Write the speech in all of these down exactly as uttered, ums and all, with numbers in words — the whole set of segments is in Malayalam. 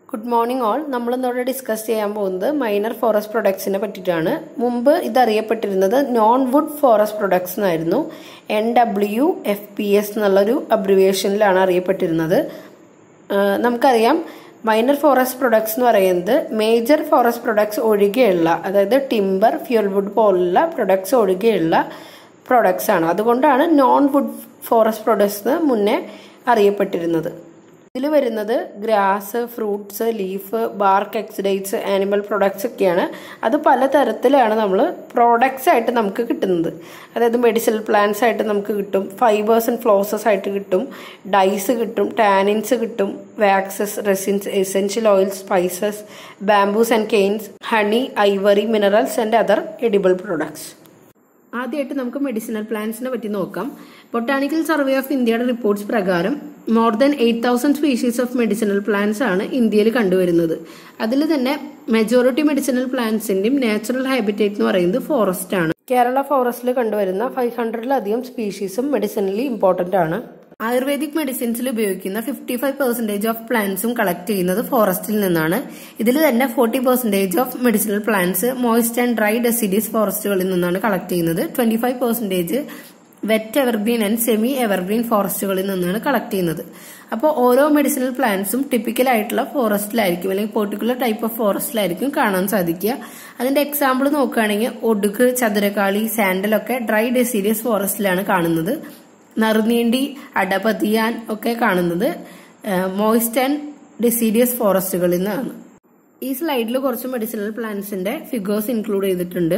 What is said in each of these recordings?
Good morning all. നമ്മൾ ഇന്നോടെ ഡിസ്കസ് ചെയ്യാൻ പോകുന്നത് മൈനർ ഫോറസ്റ്റ് പ്രൊഡക്ട്സിനെ പറ്റിയിട്ടാണ്. മുമ്പ് ഇത് അറിയപ്പെട്ടിരുന്നത് നോൺ വുഡ് ഫോറസ്റ്റ് പ്രൊഡക്ട്സ് എന്നായിരുന്നു. N W F P S എന്നുള്ളൊരു അബ്രിവിയേഷനിലാണ് അറിയപ്പെട്ടിരുന്നത്. നമുക്കറിയാം മൈനർ ഫോറസ്റ്റ് പ്രൊഡക്ട്സ് എന്ന് പറയുന്നത് മേജർ ഫോറസ്റ്റ് പ്രൊഡക്ട്സ് ഒഴികെയുള്ള, അതായത് ടിമ്പർ, ഫ്യൂൽ വുഡ് പോലുള്ള പ്രൊഡക്ട്സ് ഒഴികെയുള്ള പ്രൊഡക്ട്സ് ആണ്. അതുകൊണ്ടാണ് നോൺ വുഡ് ഫോറസ്റ്റ് പ്രൊഡക്ട്സ് മുന്നേ അറിയപ്പെട്ടിരുന്നത്. ഇതിൽ വരുന്നത് grass, fruits, leaf, bark exudates, animal products ഒക്കെയാണ്. അത് പലതരത്തിലാണ് നമ്മൾ പ്രോഡക്ട്സ് ആയിട്ട് നമുക്ക് കിട്ടുന്നത്. അതായത് മെഡിസിനൽ പ്ലാന്റ്സ് ആയിട്ട് നമുക്ക് കിട്ടും, ഫൈബേഴ്സ് ആൻഡ് ഫ്ലോസസ് ആയിട്ട് കിട്ടും, ഡൈസ് കിട്ടും, ടാനിൻസ് കിട്ടും, waxes, resins, essential oils, spices, bamboos and canes, honey, ivory, minerals and other edible products. ആദ്യമായിട്ട് നമുക്ക് മെഡിസിനൽ പ്ലാന്റ്സിനെ പറ്റി നോക്കാം. ബൊട്ടാണിക്കൽ സർവേ ഓഫ് ഇന്ത്യയുടെ റിപ്പോർട്ട്സ് പ്രകാരം more than eight thousand species of medicinal plants ആണ് ഇന്ത്യയിൽ കണ്ടുവരുന്നത്. അതിൽ തന്നെ മെജോറിറ്റി മെഡിസിനൽ പ്ലാന്റ്സിന്റെയും നാച്ചുറൽ ഹാബിറ്റേറ്റ് എന്ന് പറയുന്നത് ഫോറസ്റ്റ് ആണ്. കേരള ഫോറസ്റ്റിൽ കണ്ടുവരുന്ന ഫൈവ് ഹൺഡ്രഡിലധികം സ്പീഷീസും മെഡിസിനലി ഇമ്പോർട്ടന്റ് ആണ്. ആയുർവേദിക് മെഡിസിൻസിൽ ഉപയോഗിക്കുന്ന fifty five percentage of പ്ലാന്റ്സും collect ചെയ്യുന്നത് ഫോറസ്റ്റിൽ നിന്നാണ്. ഇതിൽ തന്നെ forty percentage of medicinal plants moist and dry deciduous ഫോറസ്റ്റുകളിൽ നിന്നാണ് കളക്ട് ചെയ്യുന്നത്. Twenty five percentage wet evergreen and semi evergreen ഫോറസ്റ്റുകളിൽ നിന്നാണ് കളക്ട് ചെയ്യുന്നത്. അപ്പോൾ ഓരോ മെഡിസിനൽ പ്ലാന്റ്സും ടിപ്പിക്കൽ ആയിട്ടുള്ള ഫോറസ്റ്റിലായിരിക്കും, അല്ലെങ്കിൽ പെർട്ടിക്കുലർ ടൈപ്പ് ഓഫ് ഫോറസ്റ്റിലായിരിക്കും കാണാൻ സാധിക്കുക. അതിന്റെ എക്സാമ്പിൾ നോക്കുകയാണെങ്കിൽ ഒടുക്ക്, ചതുരക്കാളി, സാൻഡൽ ഒക്കെ ഡ്രൈ ഡെസിഡിയസ് ഫോറസ്റ്റിലാണ് കാണുന്നത്. നറുനീണ്ടി, അടപതിയാൻ ഒക്കെ കാണുന്നത് മോയിസ്റ്റ് ആൻഡ് ഡെസിഡിയസ് ഫോറസ്റ്റുകളിൽ നിന്നാണ്. ഈ സ്ലൈഡിൽ കുറച്ച് മെഡിസിനൽ പ്ലാന്റ്സിന്റെ ഫിഗേഴ്സ് ഇൻക്ലൂഡ് ചെയ്തിട്ടുണ്ട്.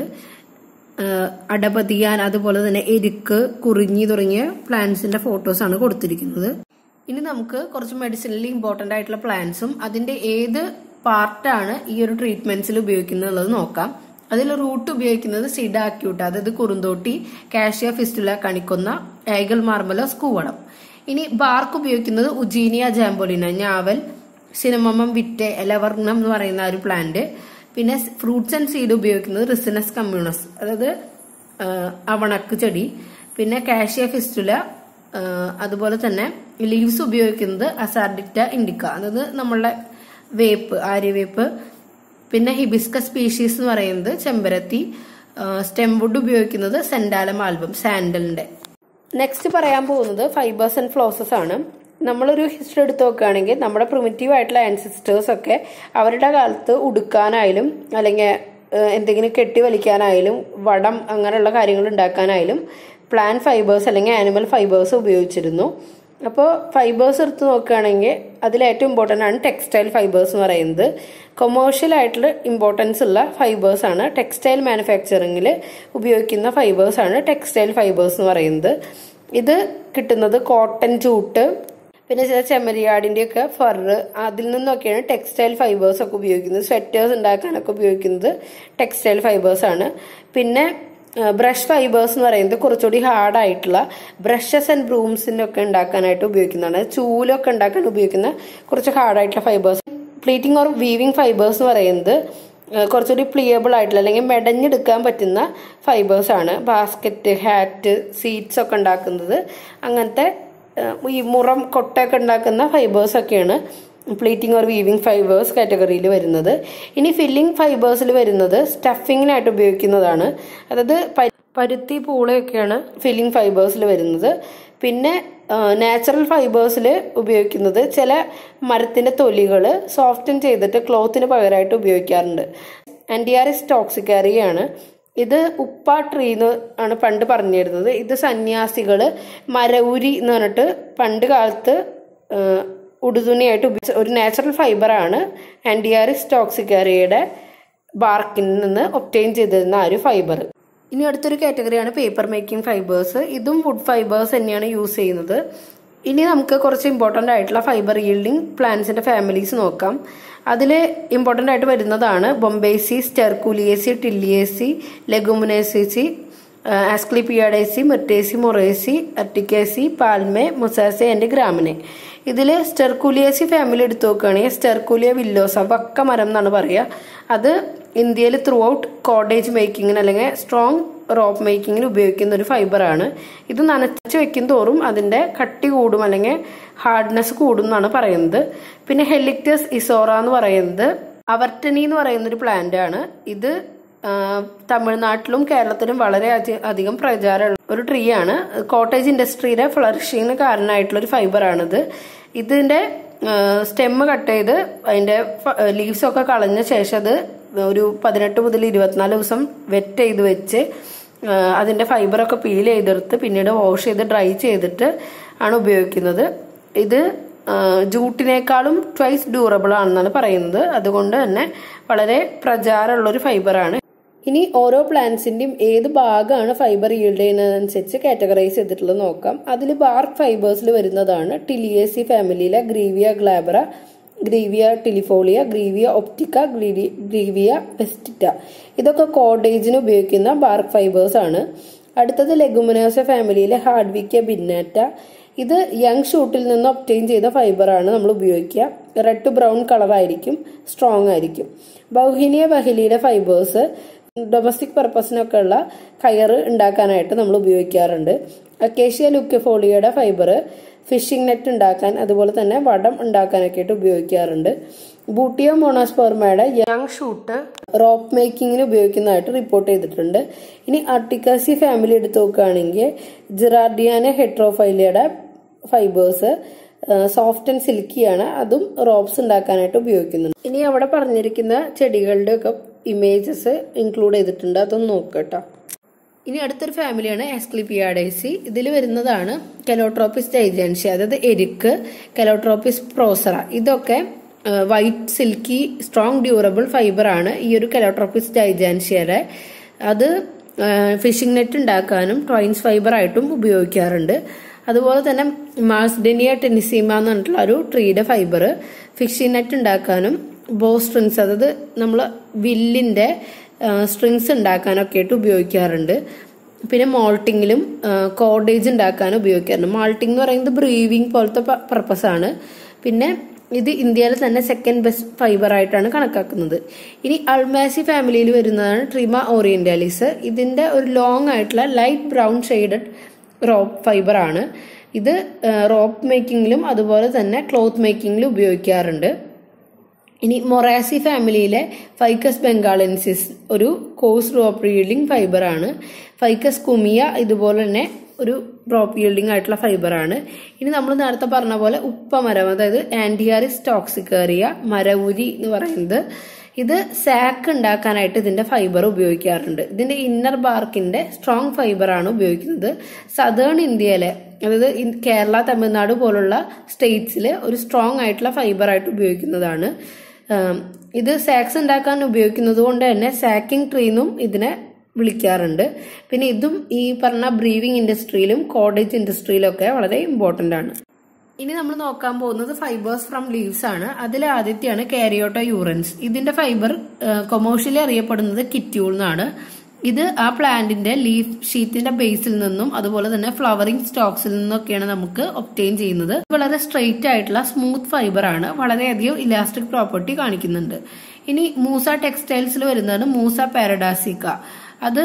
അടപതിയാൻ, അതുപോലെ തന്നെ എരിക്ക്, കുറിഞ്ഞി തുടങ്ങിയ പ്ലാന്റ്സിന്റെ ഫോട്ടോസ് ആണ് കൊടുത്തിരിക്കുന്നത്. ഇനി നമുക്ക് കുറച്ച് മെഡിസിനലി ഇമ്പോർട്ടന്റ് ആയിട്ടുള്ള പ്ലാന്റ്സും അതിന്റെ ഏത് പാർട്ടാണ് ഈ ഒരു ട്രീറ്റ്മെന്റ്സിൽ ഉപയോഗിക്കുന്നത് നോക്കാം. അതിൽ റൂട്ട് ഉപയോഗിക്കുന്നത് സിഡ അക്യൂട്ട, അതായത് കുറുന്തോട്ടി, കാഷ്യ ഫിസ്റ്റുല കണിക്കൊന്ന, ഏഗൽ മാർമലോസ് കൂവളം. ഇനി ബാർക്ക് ഉപയോഗിക്കുന്നത് ഉജീനിയ ജാംബോലിന, ഞാവൽ, സിനമമം വിറ്റെ, എലവർണം എന്ന് പറയുന്ന ഒരു പ്ലാന്റ്. പിന്നെ ഫ്രൂട്ട്സ് ആൻഡ് സീഡ് ഉപയോഗിക്കുന്നത് റിസിനസ് കമ്മ്യൂണസ്, അതായത് അവണക്ക് ചെടി. പിന്നെ കാഷ്യ ഫിസ്റ്റുല, അതുപോലെ തന്നെ ലീവ്സ് ഉപയോഗിക്കുന്നത് അസാർഡിക്റ്റ ഇൻഡിക്ക, അതായത് നമ്മളുടെ വേപ്പ്, ആര്യവേപ്പ്. പിന്നെ ഹിബിസ്കസ് സ്പീഷീസ് എന്ന് പറയുന്നത് ചെമ്പരത്തി. സ്റ്റെം വുഡ് ഉപയോഗിക്കുന്നത് സെൻഡാലം ആൽബം, സാൻഡലിന്റെ. നെക്സ്റ്റ് പറയാൻ പോകുന്നത് ഫൈബേഴ്സ് ആൻഡ് ഫ്ലോസസ് ആണ്. നമ്മളൊരു ഹിസ്റ്ററി എടുത്ത് നോക്കുകയാണെങ്കിൽ നമ്മുടെ പ്രിമിറ്റീവ് ആയിട്ടുള്ള ആൻസിസ്റ്റേഴ്സ് ഒക്കെ അവരുടെ കാലത്ത് ഉടുക്കാനായാലും അല്ലെങ്കിൽ എന്തെങ്കിലും കെട്ടി വലിക്കാനായാലും വടം അങ്ങനെയുള്ള കാര്യങ്ങൾ ഉണ്ടാക്കാനായാലും പ്ലാന്റ് ഫൈബേഴ്സ് അല്ലെങ്കിൽ ആനിമൽ ഫൈബേഴ്സ് ഉപയോഗിച്ചിരുന്നു. അപ്പോൾ ഫൈബേഴ്സ് എടുത്ത് നോക്കുകയാണെങ്കിൽ അതിൽ ഏറ്റവും ഇമ്പോർട്ടൻ്റ് ആണ് ടെക്സ്റ്റൈൽ ഫൈബേഴ്സ് എന്ന് പറയുന്നത്. കൊമേഴ്ഷ്യൽ ആയിട്ടുള്ള ഇമ്പോർട്ടൻസ് ഉള്ള ഫൈബേഴ്സ് ആണ്. ടെക്സ്റ്റൈൽ മാനുഫാക്ചറിങ്ങിൽ ഉപയോഗിക്കുന്ന ഫൈബേഴ്സ് ആണ് ടെക്സ്റ്റൈൽ ഫൈബേഴ്സ് എന്ന് പറയുന്നത്. ഇത് കിട്ടുന്നത് കോട്ടൺ ജൂട്ട്, പിന്നെ ചില ചെമ്മരിയാടിന്റെ ഒക്കെ ഫറ്, അതിൽ നിന്നൊക്കെയാണ് ടെക്സ്റ്റൈൽ ഫൈബേഴ്സ് ഒക്കെ ഉപയോഗിക്കുന്നത്. സ്വെറ്റേഴ്സ് ഉണ്ടാക്കാനൊക്കെ ഉപയോഗിക്കുന്നത് ടെക്സ്റ്റൈൽ ഫൈബേഴ്സ് ആണ്. പിന്നെ ബ്രഷ് ഫൈബേഴ്സ് എന്ന് പറയുന്നത് കുറച്ചുകൂടി ഹാർഡായിട്ടുള്ള ബ്രഷസ് ആൻഡ് ബ്രൂംസിന്റെ ഒക്കെ ഉണ്ടാക്കാനായിട്ട് ഉപയോഗിക്കുന്നതാണ്. ചൂലൊക്കെ ഉണ്ടാക്കാൻ ഉപയോഗിക്കുന്ന കുറച്ച് ഹാർഡായിട്ടുള്ള fibres. Pleating or weaving fibres എന്ന് പറയുന്നത് കുറച്ചുകൂടി പ്ലിയബിൾ ആയിട്ടുള്ള അല്ലെങ്കിൽ മെടഞ്ഞെടുക്കാൻ പറ്റുന്ന ഫൈബേഴ്സ് ആണ്. ബാസ്ക്കറ്റ്, ഹാറ്റ്, സീറ്റ്സ് ഒക്കെ ഉണ്ടാക്കുന്നത്, അങ്ങനത്തെ ഈ മുറം, കൊട്ടയൊക്കെ ഉണ്ടാക്കുന്ന ഫൈബേഴ്സ് ഒക്കെയാണ് പ്ലീറ്റിംഗ് ഓർ വീവിംഗ് ഫൈബേഴ്സ് കാറ്റഗറിയിൽ വരുന്നത്. ഇനി ഫില്ലിംഗ് ഫൈബേഴ്സിൽ വരുന്നത് സ്റ്റഫിങ്ങിനായിട്ട് ഉപയോഗിക്കുന്നതാണ്. അതായത് പരുത്തി, പൂളയൊക്കെയാണ് ഫില്ലിംഗ് ഫൈബേഴ്സിൽ വരുന്നത്. പിന്നെ നാച്ചുറൽ ഫൈബേഴ്സിൽ ഉപയോഗിക്കുന്നത് ചില മരത്തിന്റെ തൊലികൾ സോഫ്റ്റൻ ചെയ്തിട്ട് ക്ലോത്തിന് പകരമായിട്ട് ഉപയോഗിക്കാറുണ്ട്. ആന്റിയാറിസ് ടോക്സിക്കാരിയാണ്. ഇത് ഉപ്പ ട്രീ എന്ന് ആണ് പണ്ട് പറഞ്ഞിരുന്നത്. ഇത് സന്യാസികള് മരവുരി എന്ന് പറഞ്ഞിട്ട് പണ്ട് കാലത്ത് ഉടുതുണിയായിട്ട് ഉപയോഗിച്ച ഒരു നാച്ചുറൽ ഫൈബറാണ്. ആന്റിയാറിസ് ടോക്സിക്കാരിയുടെ ബാർക്കിൽ നിന്ന് ഒബ്റ്റെയിൻ ചെയ്തിരുന്ന ആ ഒരു ഫൈബർ. ഇനി അടുത്തൊരു കാറ്റഗറിയാണ് പേപ്പർ മേക്കിംഗ് ഫൈബേഴ്സ്. ഇതും വുഡ് ഫൈബേഴ്സ് തന്നെയാണ് യൂസ് ചെയ്യുന്നത്. ഇനി നമുക്ക് കുറച്ച് ഇമ്പോർട്ടന്റ് ആയിട്ടുള്ള ഫൈബർ ഈൽഡിംഗ് പ്ലാന്റ്സിന്റെ ഫാമിലീസ് നോക്കാം. അതിൽ ഇമ്പോർട്ടന്റ് ആയിട്ട് വരുന്നതാണ് ബൊംബേസി, സ്റ്റെർക്കുലിയേസി, ടില്ലിയേസി, ലെഗുമിനേസി, ആസ്ക്ലിപ്പിയാഡേസി, മെർട്ടേസി, മൊറേസി, അർട്ടിക്കേസി, പാൽമെ, മൊസാസെ ആൻഡ് ഗ്രാമിനെ. ഇതിൽ സ്റ്റെർക്കുലിയേസി ഫാമിലി എടുത്തു നോക്കുകയാണെങ്കിൽ സ്റ്റെർക്കുലിയ വില്ലോസ, വക്ക മരം എന്നാണ് പറയുക. അത് ഇന്ത്യയിൽ ത്രൂ ഔട്ട് കോട്ടേജ് മേക്കിങ്ങിന് അല്ലെങ്കിൽ സ്ട്രോങ് റോപ്പ് മേക്കിങ്ങിന് ഉപയോഗിക്കുന്ന ഒരു ഫൈബറാണ്. ഇത് നനച്ച് വെക്കും തോറും അതിന്റെ കട്ടി കൂടും അല്ലെങ്കിൽ ഹാർഡ്നെസ് കൂടും എന്നാണ് പറയുന്നത്. പിന്നെ ഹെലിക്ടസ് ഇസോറ എന്ന് പറയുന്നത് അവർട്ടനി എന്ന് പറയുന്ന ഒരു പ്ലാന്റ് ആണ്. ഇത് തമിഴ്നാട്ടിലും കേരളത്തിലും വളരെ അധികം പ്രചാരമുള്ള ഒരു ട്രീ ആണ്. കോട്ടേജ് ഇൻഡസ്ട്രിയുടെ ഫ്ലറിഷിങ്ങിന് കാരണമായിട്ടുള്ള ഒരു ഫൈബർ ആണിത്. ഇതിന്റെ സ്റ്റെമ്മ് കട്ട് ചെയ്ത് അതിന്റെ ലീവ്സ് ഒക്കെ കളഞ്ഞ ശേഷം അത് ഒരു പതിനെട്ട് മുതൽ ഇരുപത്തിനാല് ദിവസം വെറ്റ് ചെയ്ത് വെച്ച് അതിന്റെ ഫൈബറൊക്കെ പീൽ ചെയ്തെടുത്ത് പിന്നീട് വാഷ് ചെയ്ത് ഡ്രൈ ചെയ്തിട്ട് ആണ് ഉപയോഗിക്കുന്നത്. ഇത് ജൂട്ടിനേക്കാളും ട്വൈസ് ഡ്യൂറബിൾ ആണെന്നാണ് പറയുന്നത്. അതുകൊണ്ട് തന്നെ വളരെ പ്രചാരമുള്ള ഒരു ഫൈബറാണ്. ഇനി ഓരോ പ്ലാന്റ്സിന്റെയും ഏത് ഭാഗമാണ് ഫൈബർ ഈൽഡ് ചെയ്യുന്നതനുസരിച്ച് കാറ്റഗറൈസ് ചെയ്തിട്ടുള്ളത് നോക്കാം. അതിൽ ബാർക്ക് ഫൈബേഴ്സിൽ വരുന്നതാണ് ടിലിയേസി ഫാമിലിയിലെ ഗ്രീവിയ ഗ്ലാബ്ര, ഗ്രീവിയ ടിലിഫോളിയ, ഗ്രീവിയ ഒപ്റ്റിക്ക, ഗ്രീവിയ വെസ്റ്റിറ്റ. ഇതൊക്കെ കോഡേജിന് ഉപയോഗിക്കുന്ന ബാർക്ക് ഫൈബേഴ്സ് ആണ്. അടുത്തത് ലെഗുമിനോസ ഫാമിലിയിലെ ഹാർഡ്വിക്ക ബിന്നാറ്റ. ഇത് യങ് ഷൂട്ടിൽ നിന്ന് ഒബ്റ്റെയിൻ ചെയ്ത ഫൈബറാണ് നമ്മൾ ഉപയോഗിക്കുക. റെഡ് ടു ബ്രൗൺ കളർ ആയിരിക്കും, സ്ട്രോങ് ആയിരിക്കും. ബൗഹിനിയ ബഹിലിയുടെ ഫൈബേഴ്സ് ഡൊമസ്റ്റിക് പർപ്പസിനൊക്കെ ഉള്ള കയറ് ഉണ്ടാക്കാനായിട്ട് നമ്മൾ ഉപയോഗിക്കാറുണ്ട്. അക്കേഷ്യ ലുക്കിഫോളിയയുടെ ഫൈബർ ഫിഷിംഗ് നെറ്റ് ഉണ്ടാക്കാൻ അതുപോലെ തന്നെ വടം ഉണ്ടാക്കാനൊക്കെ ആയിട്ട് ഉപയോഗിക്കാറുണ്ട്. ബൂട്ടിയോ മോണോസ്പെർമയുടെ യങ് ഷൂട്ട് റോപ്പ് മേക്കിങ്ങിന് ഉപയോഗിക്കുന്നതായിട്ട് റിപ്പോർട്ട് ചെയ്തിട്ടുണ്ട്. ഇനി ആർട്ടിക്കാസി ഫാമിലി എടുത്ത് നോക്കുകയാണെങ്കിൽ ജിറാർഡിയാന ഹെട്രോഫൈലിയയുടെ ഫൈബേഴ്സ് സോഫ്റ്റ് ആൻഡ് സിൽക്കിയാണ്. അതും റോപ്സ് ഉണ്ടാക്കാനായിട്ട് ഉപയോഗിക്കുന്നുണ്ട്. ഇനി അവിടെ പറഞ്ഞിരിക്കുന്ന ചെടികളുടെ ഒക്കെ ഇമേജസ് ഇൻക്ലൂഡ് ചെയ്തിട്ടുണ്ട്, അതൊന്ന് നോക്കട്ടോ. ഇനി അടുത്തൊരു ഫാമിലിയാണ് എസ്ക്ലിപ്പിയാഡേസി. ഇതിൽ വരുന്നതാണ് കെലോട്രോപ്പിസ് ജൈജൻഷ്യ, അതായത് എരിക്ക്, കെലോട്രോപ്പിസ് പ്രോസറ. ഇതൊക്കെ white silky strong durable fibre ആണ് ഈ ഒരു കെലോട്രോപ്പിസ് ജൈജൻഷ്യയുടെ. അത് ഫിഷിംഗ് നെറ്റ് ഉണ്ടാക്കാനും ട്വൈൻസ് ഫൈബർ ആയിട്ടും ഉപയോഗിക്കാറുണ്ട്. അതുപോലെ തന്നെ മാസ്ഡെനിയ ടെനിസീമ എന്ന് പറഞ്ഞിട്ടുള്ള ഒരു ട്രീയുടെ ഫൈബർ ഫിഷിംഗ് നെറ്റ് ഉണ്ടാക്കാനും ബോ സ്ട്രിങ്സ്, അതായത് നമ്മൾ വില്ലിന്റെ സ്ട്രിങ്സ് ഉണ്ടാക്കാനൊക്കെ ആയിട്ട് ഉപയോഗിക്കാറുണ്ട്. പിന്നെ മോൾട്ടിങ്ങിലും കോഡേജ് ഉണ്ടാക്കാനും ഉപയോഗിക്കാറുണ്ട്. മാൾട്ടിംഗ് എന്ന് പറയുന്നത് ബ്രീവിംഗ് പോലത്തെ പർപ്പസ് ആണ്. പിന്നെ ഇത് ഇന്ത്യയിൽ തന്നെ സെക്കൻഡ് ബെസ്റ്റ് ഫൈബർ ആയിട്ടാണ് കണക്കാക്കുന്നത്. ഇനി അൾമാസി ഫാമിലിയിൽ വരുന്നതാണ് ട്രിമ ഓറിയന്റാലിസ്. ഇതിന്റെ ഒരു ലോങ് ആയിട്ടുള്ള light brown shaded rope fibre ആണ്. ഇത് റോപ്പ് മേക്കിങ്ങിലും അതുപോലെ തന്നെ ക്ലോത്ത് മേക്കിങ്ങിലും ഉപയോഗിക്കാറുണ്ട്. ഇനി മൊറാസി ഫാമിലിയിലെ ഫൈക്കസ് ബംഗാളൻസിസ് ഒരു കോഴ്സ് റോപ്പ് യീൽഡിംഗ് ഫൈബർ ആണ്. ഫൈക്കസ് കുമിയ ഇതുപോലെ തന്നെ ഒരു ഡ്രോപ്പ് യീൽഡിംഗ് ആയിട്ടുള്ള ഫൈബർ ആണ്. ഇനി നമ്മൾ നേരത്തെ പറഞ്ഞ പോലെ ഉപ്പമരം, അതായത് ആന്റിയാറിസ് ടോക്സിക്കേറിയ മരവുരി എന്ന് പറയുന്നത്, ഇത് സാക്ക് ഉണ്ടാക്കാനായിട്ട് ഇതിന്റെ ഫൈബർ ഉപയോഗിക്കാറുണ്ട്. ഇതിന്റെ ഇന്നർ ബാർക്കിന്റെ സ്ട്രോങ് ഫൈബർ ആണ് ഉപയോഗിക്കുന്നത്. സദേൺ ഇന്ത്യയിലെ, അതായത് കേരള, തമിഴ്നാട് പോലുള്ള സ്റ്റേറ്റ്സിൽ ഒരു സ്ട്രോങ് ആയിട്ടുള്ള ഫൈബർ ആയിട്ട് ഉപയോഗിക്കുന്നതാണ്. ഇത് സാക്സ് ഉണ്ടാക്കാൻ ഉപയോഗിക്കുന്നത് കൊണ്ട് തന്നെ സാക്കിംഗ് ട്രീ എന്നും ഇതിനെ വിളിക്കാറുണ്ട്. പിന്നെ ഇതും ഈ പറഞ്ഞ ബ്രീവിംഗ് ഇൻഡസ്ട്രിയിലും കോഡേജ് ഇൻഡസ്ട്രിയിലും ഒക്കെ വളരെ ഇമ്പോർട്ടന്റ് ആണ്. ഇനി നമ്മൾ നോക്കാൻ പോകുന്നത് ഫൈബേഴ്സ് ഫ്രം ലീവ്സ് ആണ്. അതിൽ ആദ്യത്തെയാണ് കാരിയോട്ട യൂറൻസ്. ഇതിന്റെ ഫൈബർ കൊമേഴ്ഷ്യലി അറിയപ്പെടുന്നത് കിറ്റ്യൂൾ എന്നാണ്. ഇത് ആ പ്ലാന്റിന്റെ ലീഫ് ഷീറ്റിന്റെ ബേസിൽ നിന്നും അതുപോലെ തന്നെ ഫ്ലവറിംഗ് സ്റ്റോക്സിൽ നിന്നൊക്കെയാണ് നമുക്ക് ഒബ്റ്റെയിൻ ചെയ്യുന്നത്. വളരെ സ്ട്രെയിറ്റ് ആയിട്ടുള്ള സ്മൂത്ത് ഫൈബർ ആണ്, വളരെയധികം ഇലാസ്റ്റിക് പ്രോപ്പർട്ടി കാണിക്കുന്നുണ്ട്. ഇനി മൂസ ടെക്സ്റ്റൈൽസിൽ വരുന്നതാണ് മൂസ പാരഡാസിക്ക. അത്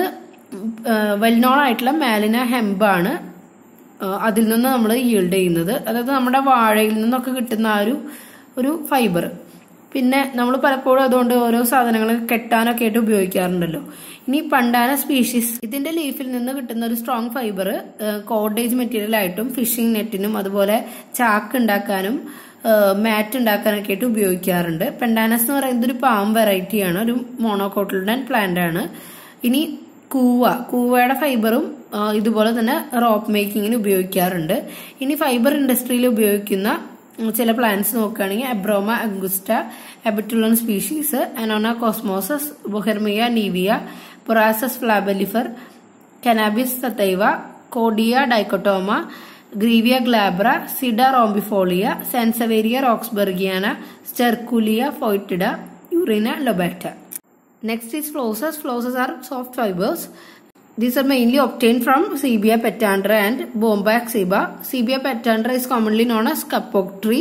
വെൽ നോൺ ആയിട്ടുള്ള മാലിന ഹെംബാണ് അതിൽ നിന്ന് നമ്മൾ ഈൽഡ് ചെയ്യുന്നത്. അതായത് നമ്മുടെ വാഴയിൽ നിന്നൊക്കെ കിട്ടുന്ന ആ ഒരു ഒരു ഫൈബർ. പിന്നെ നമ്മൾ പലപ്പോഴും അതുകൊണ്ട് ഓരോ സാധനങ്ങൾ കെട്ടാനൊക്കെ ആയിട്ട് ഉപയോഗിക്കാറുണ്ടല്ലോ. ഇനി പണ്ടാന സ്പീഷീസ്, ഇതിന്റെ ലീഫിൽ നിന്ന് കിട്ടുന്ന ഒരു സ്ട്രോങ് ഫൈബർ കോഡേജ് മെറ്റീരിയൽ ആയിട്ടും ഫിഷിംഗ് നെറ്റിനും അതുപോലെ ചാക്ക് ഉണ്ടാക്കാനും മാറ്റ് ഉണ്ടാക്കാനൊക്കെ ആയിട്ട് ഉപയോഗിക്കാറുണ്ട്. പെൻഡാനസ് എന്ന് പറയുന്നത് ഒരു പാം വെറൈറ്റിയാണ്, ഒരു മോണോകോട്ടിൽഡൻ പ്ലാന്റ് ആണ്. ഇനി കൂവ, കൂവയുടെ ഫൈബറും ഇതുപോലെ തന്നെ റോപ്പ് മേക്കിങ്ങിന് ഉപയോഗിക്കാറുണ്ട്. ഇനി ഫൈബർ ഇൻഡസ്ട്രിയിൽ ഉപയോഗിക്കുന്ന ചില പ്ലാന്റ്സ് നോക്കുകയാണെങ്കിൽ Abroma augusta, Abutilon species, Ananas comosus, ബൊഹെർമിയ nivea, Borassus flabellifer, Cannabis sativa, Cordia dichotoma, Grewia glabra, Sida rhombifolia, Sansevieria roxburghiana, Sterculia foetida, Urena lobata. Next is flosses. Flosses are soft fibers. These are mainly obtained from Cebia petandra and Bombax ceba. Cebia petandra is commonly known as kapok tree.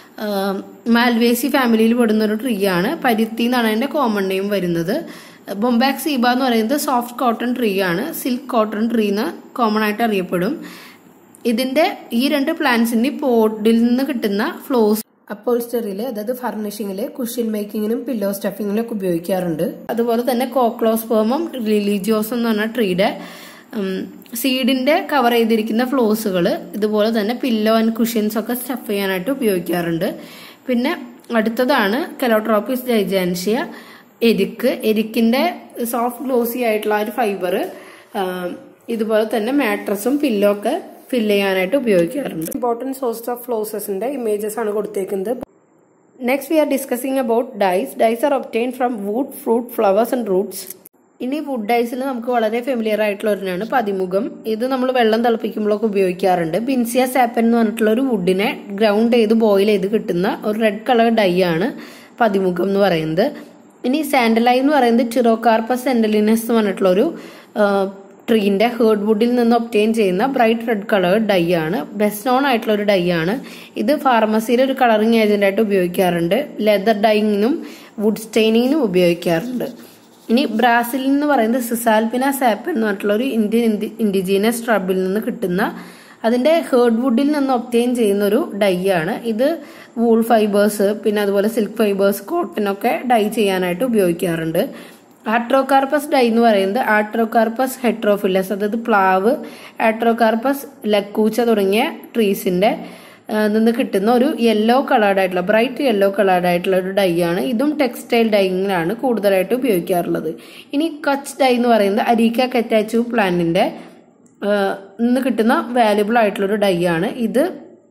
Malvaceae ഫാമിലിയിൽ പെടുന്ന ഒരു ട്രീ ആണ്. പരുത്തി എന്നാണ് അതിന്റെ കോമൺ നെയിം വരുന്നത്. ബൊംബാക്സ് സീബ എന്ന് പറയുന്നത് സോഫ്റ്റ് കോട്ടൺ ട്രീ ആണ്. സിൽക്ക് കോട്ടൺ ട്രീ എന്ന് കോമൺ ആയിട്ട് അറിയപ്പെടും. ഇതിന്റെ ഈ രണ്ട് പ്ലാന്റ്സിന്റെ പോഡിൽ നിന്ന് കിട്ടുന്ന ഫ്ലോസ് അപ്പോൾസ്റ്ററിയില്, അതായത് ഫർണിഷിങ്ങില്, കുഷൻ മേക്കിങ്ങിനും പില്ലോ സ്റ്റഫിങ്ങിനും ഒക്കെ ഉപയോഗിക്കാറുണ്ട്. അതുപോലെ തന്നെ കോക്ലോസ്പെർമം റിലീജിയോസം എന്ന് പറഞ്ഞ ട്രീയുടെ സീഡിന്റെ കവർ ചെയ്തിരിക്കുന്ന ഫ്ലോസുകൾ ഇതുപോലെ തന്നെ പില്ലോ ആൻഡ് കുഷ്യൻസ് ഒക്കെ സ്റ്റഫ് ചെയ്യാനായിട്ട് ഉപയോഗിക്കാറുണ്ട്. പിന്നെ അടുത്തതാണ് കെലോട്രോപ്പിസ് ജൈജാൻഷ്യ, എരിക്ക്. എരിക്കിന്റെ സോഫ്റ്റ് ഗ്ലോസി ആയിട്ടുള്ള ഒരു ഫൈബർ ഇതുപോലെ തന്നെ മാട്രസും പില്ലോ ഒക്കെ ഫില്ല് ചെയ്യാനായിട്ട് ഉപയോഗിക്കാറുണ്ട്. ഇമ്പോർട്ടൻറ്റ് സോഴ്സ് ഓഫ് ഫ്ലോസസിന്റെ ഇമേജസ് ആണ് കൊടുത്തേക്കുന്നത്. Next we are discussing about dyes. Dyes are obtain from wood, fruit, flowers and roots. ഇനി വുഡ് ഡൈസിൽ നമുക്ക് വളരെ ഫെമിലിയർ ആയിട്ടുള്ള ഒരെണ്ണമാണ് പതിമുഖം. ഇത് നമ്മൾ വെള്ളം തിളപ്പിക്കുമ്പോഴൊക്കെ ഉപയോഗിക്കാറുണ്ട്. ബിൻസിയ സാപ്പൻ എന്ന് പറഞ്ഞിട്ടുള്ള ഒരു വുഡിനെ ഗ്രൗണ്ട് ചെയ്ത് ബോയിൽ ചെയ്ത് കിട്ടുന്ന ഒരു റെഡ് കളർ ഡൈ ആണ് പതിമുഖം എന്ന് പറയുന്നത്. ഇനി സാൻഡലൈ എന്ന് പറയുന്നത് ടിറോകാർപ്പസ് സെൻഡലിനസ് എന്ന് പറഞ്ഞിട്ടുള്ള ഒരു ട്രീന്റെ ഹേർഡ് വുഡിൽ നിന്ന് ഒബ്റ്റെയിൻ ചെയ്യുന്ന ബ്രൈറ്റ് റെഡ് കളർ ഡൈ ആണ്. ബെസ്റ്റ് നോൺ ആയിട്ടുള്ള ഒരു ഡൈ ആണ്. ഇത് ഫാർമസിയിൽ ഒരു കളറിംഗ് ഏജന്റ് ആയിട്ട് ഉപയോഗിക്കാറുണ്ട്. ലെതർ ഡൈയിങ്ങിനും വുഡ് സ്റ്റെയിനിങ്ങിനും ഉപയോഗിക്കാറുണ്ട്. ഇനി ബ്രാസിൽ എന്ന് പറയുന്നത് സിസാൽപിന സാപ്പൻ എന്ന് പറഞ്ഞിട്ടുള്ള ഒരു ഇന്ത്യൻ ഇൻഡിജീനസ് ട്രബിൽ നിന്ന് കിട്ടുന്ന അതിന്റെ ഹേർഡ് വുഡിൽ നിന്ന് ഒബ്റ്റെയിൻ ചെയ്യുന്ന ഒരു ഡൈ ആണ്. ഇത് വൂൾ ഫൈബേഴ്സ്, പിന്നെ അതുപോലെ സിൽക്ക് ഫൈബേഴ്സ്, കോട്ടൺ ഒക്കെ ഡൈ ചെയ്യാനായിട്ട് ഉപയോഗിക്കാറുണ്ട്. ആട്രോകാർപ്പസ് ഡൈ എന്ന് പറയുന്നത് ആട്രോകാർപ്പസ് ഹെട്രോഫില്ലസ്, അതായത് പ്ലാവ്, ആട്രോകാർപ്പസ് ലക്കൂച്ച തുടങ്ങിയ ട്രീസിന്റെ നിന്ന് കിട്ടുന്ന ഒരു യെല്ലോ കളേർഡ് ആയിട്ടുള്ള ബ്രൈറ്റ് യെല്ലോ കളേർഡ് ആയിട്ടുള്ള ഒരു ഡൈ ആണ്. ഇതും ടെക്സ്റ്റൈൽ ഡൈയിങ്ങിലാണ് കൂടുതലായിട്ട് ഉപയോഗിക്കാറുള്ളത്. ഇനി കച്ച് ഡൈ എന്ന് പറയുന്നത് അരീക്ക കറ്റാച്ചു പ്ലാന്റിന്റെ നിന്ന് കിട്ടുന്ന വാല്യുബിൾ ആയിട്ടുള്ള ഒരു ഡൈ ആണ്. ഇത്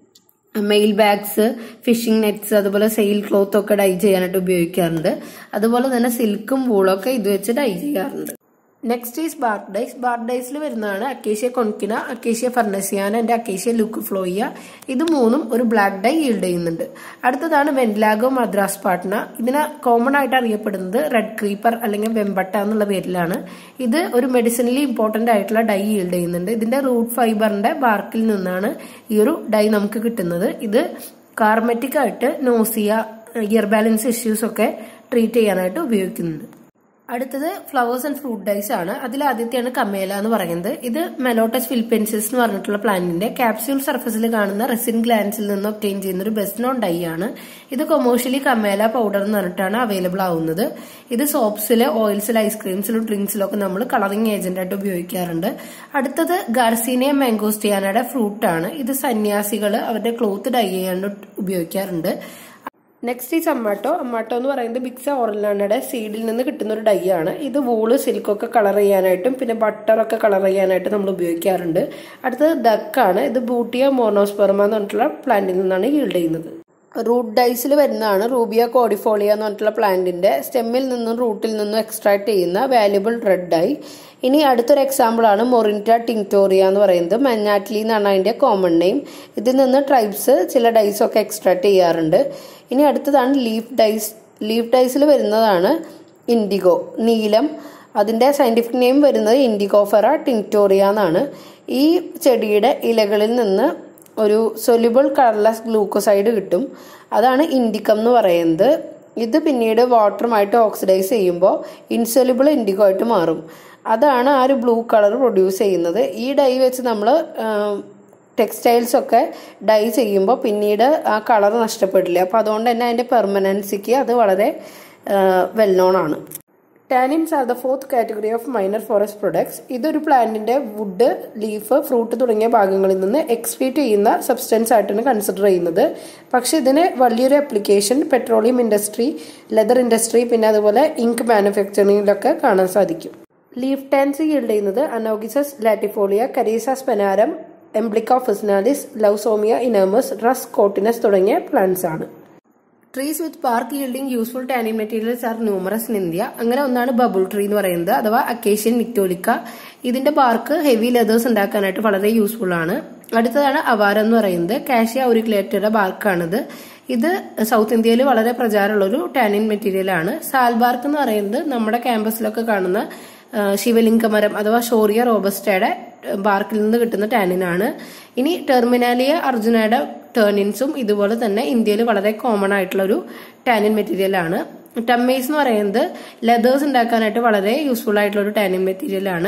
മെയിൽ ബാഗ്സ്, ഫിഷിംഗ് നെറ്റ്സ്, അതുപോലെ സെയിൽ ക്ലോത്ത് ഒക്കെ ഡൈ ചെയ്യാനായിട്ട് ഉപയോഗിക്കാറുണ്ട്. അതുപോലെ തന്നെ സിൽക്കും വൂളൊക്കെ ഇത് വെച്ച് ഡൈ ചെയ്യാറുണ്ട്. Next is bark dyes. Bark ഡൈസിൽ വരുന്നതാണ് Acacia concinna, Acacia farnesiana and Acacia leucophloea. ഇത് മൂന്നും ഒരു ബ്ലാക്ക് ഡൈ ഈൽഡ് ചെയ്യുന്നുണ്ട്. അടുത്തതാണ് വെന്റിലാഗോ മദ്രാസ് പാട്ന. ഇതിന് കോമൺ ആയിട്ട് അറിയപ്പെടുന്നത് റെഡ് ക്രീപ്പർ അല്ലെങ്കിൽ വെമ്പട്ട എന്നുള്ള പേരിലാണ്. ഇത് ഒരു മെഡിസിനലി ഇമ്പോർട്ടന്റ് ആയിട്ടുള്ള ഡൈ ഈൽഡ് ചെയ്യുന്നുണ്ട്. ഇതിന്റെ റൂട്ട് ഫൈബറിന്റെ ബാർക്കിൽ നിന്നാണ് ഈ ഒരു ഡൈ നമുക്ക് കിട്ടുന്നത്. ഇത് കാർമറ്റിക് ആയിട്ട് നോസിയ, ഇയർ ബാലൻസ് ഇഷ്യൂസ് ഒക്കെ ട്രീറ്റ് ചെയ്യാനായിട്ട് ഉപയോഗിക്കുന്നുണ്ട്. അടുത്തത് ഫ്ലവേഴ്സ് ആൻഡ് ഫ്രൂട്ട് ഡൈസ് ആണ്. അതിൽ ആദ്യത്തെയാണ് കമേല എന്ന് പറയുന്നത്. ഇത് മെലോട്ടസ് ഫിലിപ്പൻസിസ് എന്ന് പറഞ്ഞിട്ടുള്ള പ്ലാന്റിന്റെ ക്യാപ്സ്യൂൾ സർഫസിൽ കാണുന്ന റെസിൻ ഗ്ലാൻസിൽ നിന്ന് ഒബ്റ്റെയിൻ ചെയ്യുന്ന ഒരു ബെസ്റ്റ് നോൺ ഡൈ ആണ്. ഇത് കൊമേഴ്ഷ്യലി കമേല പൗഡർ എന്ന് പറഞ്ഞിട്ടാണ് അവൈലബിൾ ആവുന്നത്. ഇത് സോപ്സില്, ഓയിൽസിൽ, ഐസ്ക്രീംസിലും ഡ്രിങ്ക്സിലും ഒക്കെ നമ്മൾ കളറിംഗ് ഏജന്റ് ആയിട്ട് ഉപയോഗിക്കാറുണ്ട്. അടുത്തത് ഗാർസീനിയ മാംഗോസ്റ്റിയാനയുടെ ഫ്രൂട്ട് ആണ്. ഇത് സന്യാസികൾ അവരുടെ ക്ലോത്ത് ഡൈ ചെയ്യാണ്ട് ഉപയോഗിക്കാറുണ്ട്. Next is അമ്മാട്ടോ. അമ്മാട്ടോ എന്ന് പറയുന്നത് ബിക്സ ഓറലാനയുടെ സീഡിൽ നിന്ന് കിട്ടുന്ന ഒരു ഡൈ ആണ്. ഇത് വൂള്, സിൽക്കൊക്കെ കളർ ചെയ്യാനായിട്ടും പിന്നെ ബട്ടറൊക്കെ കളർ ചെയ്യാനായിട്ടും നമ്മൾ ഉപയോഗിക്കാറുണ്ട്. അടുത്തത് ഡക്കാണ്. ഇത് ബൂട്ടിയ മോണോസ്പെർമ എന്ന് പറഞ്ഞിട്ടുള്ള പ്ലാന്റിൽ നിന്നാണ് ഈൽഡ് ചെയ്യുന്നത്. റൂട്ട് ഡൈസിൽ വരുന്നതാണ് റൂബിയ കോഡിഫോളിയ എന്ന് പറഞ്ഞിട്ടുള്ള പ്ലാന്റിന്റെ സ്റ്റെമ്മിൽ നിന്നും റൂട്ടിൽ നിന്നും എക്സ്ട്രാക്ട് ചെയ്യുന്ന വാല്യുബിൾ റെഡ് ഡൈ. ഇനി അടുത്തൊരു എക്സാമ്പിൾ ആണ് മൊറിൻറ്റ ടിങ്ടോറിയ എന്ന് പറയുന്നത്. മഞ്ഞാറ്റ്ലി എന്നാണ് അതിന്റെ കോമൺ നെയിം. ഇതിൽ നിന്ന് ട്രൈബ്സ് ചില ഡൈസ് ഒക്കെ എക്സ്ട്രാക്ട് ചെയ്യാറുണ്ട്. ഇനി അടുത്തതാണ് ലീഫ് ഡൈസ്. ലീഫ് ഡൈസിൽ വരുന്നതാണ് ഇൻഡിഗോ, നീലം. അതിന്റെ സയന്റിഫിക് നെയിം വരുന്നത് ഇൻഡിഗോഫെറ ടിങ്ടോറിയ എന്നാണ്. ഈ ചെടിയുടെ ഇലകളിൽ നിന്ന് ഒരു സൊല്യൂബിൾ കളർലെസ് ഗ്ലൂക്കോസൈഡ് കിട്ടും. അതാണ് ഇൻഡിക്കം എന്ന് പറയുന്നത്. ഇത് പിന്നീട് വാട്ടറുമായിട്ട് ഓക്സിഡൈസ് ചെയ്യുമ്പോൾ ഇൻസൊല്യൂബിൾ ഇൻഡിഗോ ആയിട്ട് മാറും. അതാണ് ആ ഒരു ബ്ലൂ കളർ പ്രൊഡ്യൂസ് ചെയ്യുന്നത്. ഈ ഡൈ വെച്ച് നമ്മൾ ടെക്സ്റ്റൈൽസ് ഒക്കെ ഡൈ ചെയ്യുമ്പോൾ പിന്നീട് ആ കളർ നഷ്ടപ്പെടില്ല. അപ്പം അതുകൊണ്ട് തന്നെ അതിന്റെ പെർമനൻസിക്ക് അത് വളരെ വെൽ നോൺ ആണ്. Tannins are the fourth category of minor forest products. ഇതൊരു പ്ലാന്റിന്റെ വുഡ്, ലീഫ്, ഫ്രൂട്ട് തുടങ്ങിയ ഭാഗങ്ങളിൽ നിന്ന് എക്സ്ക്രീറ്റ് ചെയ്യുന്ന സബ്സ്റ്റൻസ് ആയിട്ടാണ് കൺസിഡർ ചെയ്യുന്നത്. പക്ഷെ ഇതിന് വലിയൊരു application petroleum industry, leather industry, പിന്നെ അതുപോലെ ഇങ്ക് മാനുഫാക്ചറിംഗിലൊക്കെ കാണാൻ സാധിക്കും. ലീഫ് ടാൻസ് ഈൽഡ് ചെയ്യുന്നത് അനോഗിസസ് ലാറ്റിഫോളിയ, കരീസ സ്പെനാരം, എംബ്ലിക്ക ഫിസ്നാലിസ്, ലൗസോമിയ ഇനേമസ്, റസ് കോട്ടിനസ് തുടങ്ങിയ പ്ലാന്റ്സ് ആണ്. Trees with bark yielding useful tannin materials are numerous in India. അങ്ങനെ ഒന്നാണ് ബബിൾ ട്രീ എന്ന് പറയുന്നത്, അഥവാ അക്കേഷ്യൻ നിക്ടോലിക്ക. ഇതിന്റെ ബാർക്ക് ഹെവി ലെതേഴ്സ് ഉണ്ടാക്കാനായിട്ട് വളരെ യൂസ്ഫുൾ ആണ്. അടുത്തതാണ് അവാര എന്ന് പറയുന്നത്. കാഷ്യ ഒരിക്ലേറ്റയുടെ ബാർക്കാണിത്. ഇത് സൗത്ത് ഇന്ത്യയിൽ വളരെ പ്രചാരമുള്ള ഒരു ടാനിൻ മെറ്റീരിയൽ ആണ്. സാൽബാർക്ക് എന്ന് പറയുന്നത് നമ്മുടെ ക്യാമ്പസിലൊക്കെ കാണുന്ന ശിവലിംഗമരം അഥവാ ഷോറിയ റോബസ്റ്റയുടെ ബാർക്കിൽ നിന്ന് കിട്ടുന്ന ടാനിനാണ്. ഇനി ടെർമിനാലിയ അർജുനയുടെ ടേണിൻസും ഇതുപോലെ തന്നെ ഇന്ത്യയിൽ വളരെ കോമൺ ആയിട്ടുള്ള ഒരു ടാനിൻ മെറ്റീരിയൽ ആണ്. ടമ്മേസ് എന്ന് പറയുന്നത് ലെതേഴ്സ് ഉണ്ടാക്കാനായിട്ട് വളരെ യൂസ്ഫുൾ ആയിട്ടുള്ള ഒരു ടാനിൻ മെറ്റീരിയൽ ആണ്.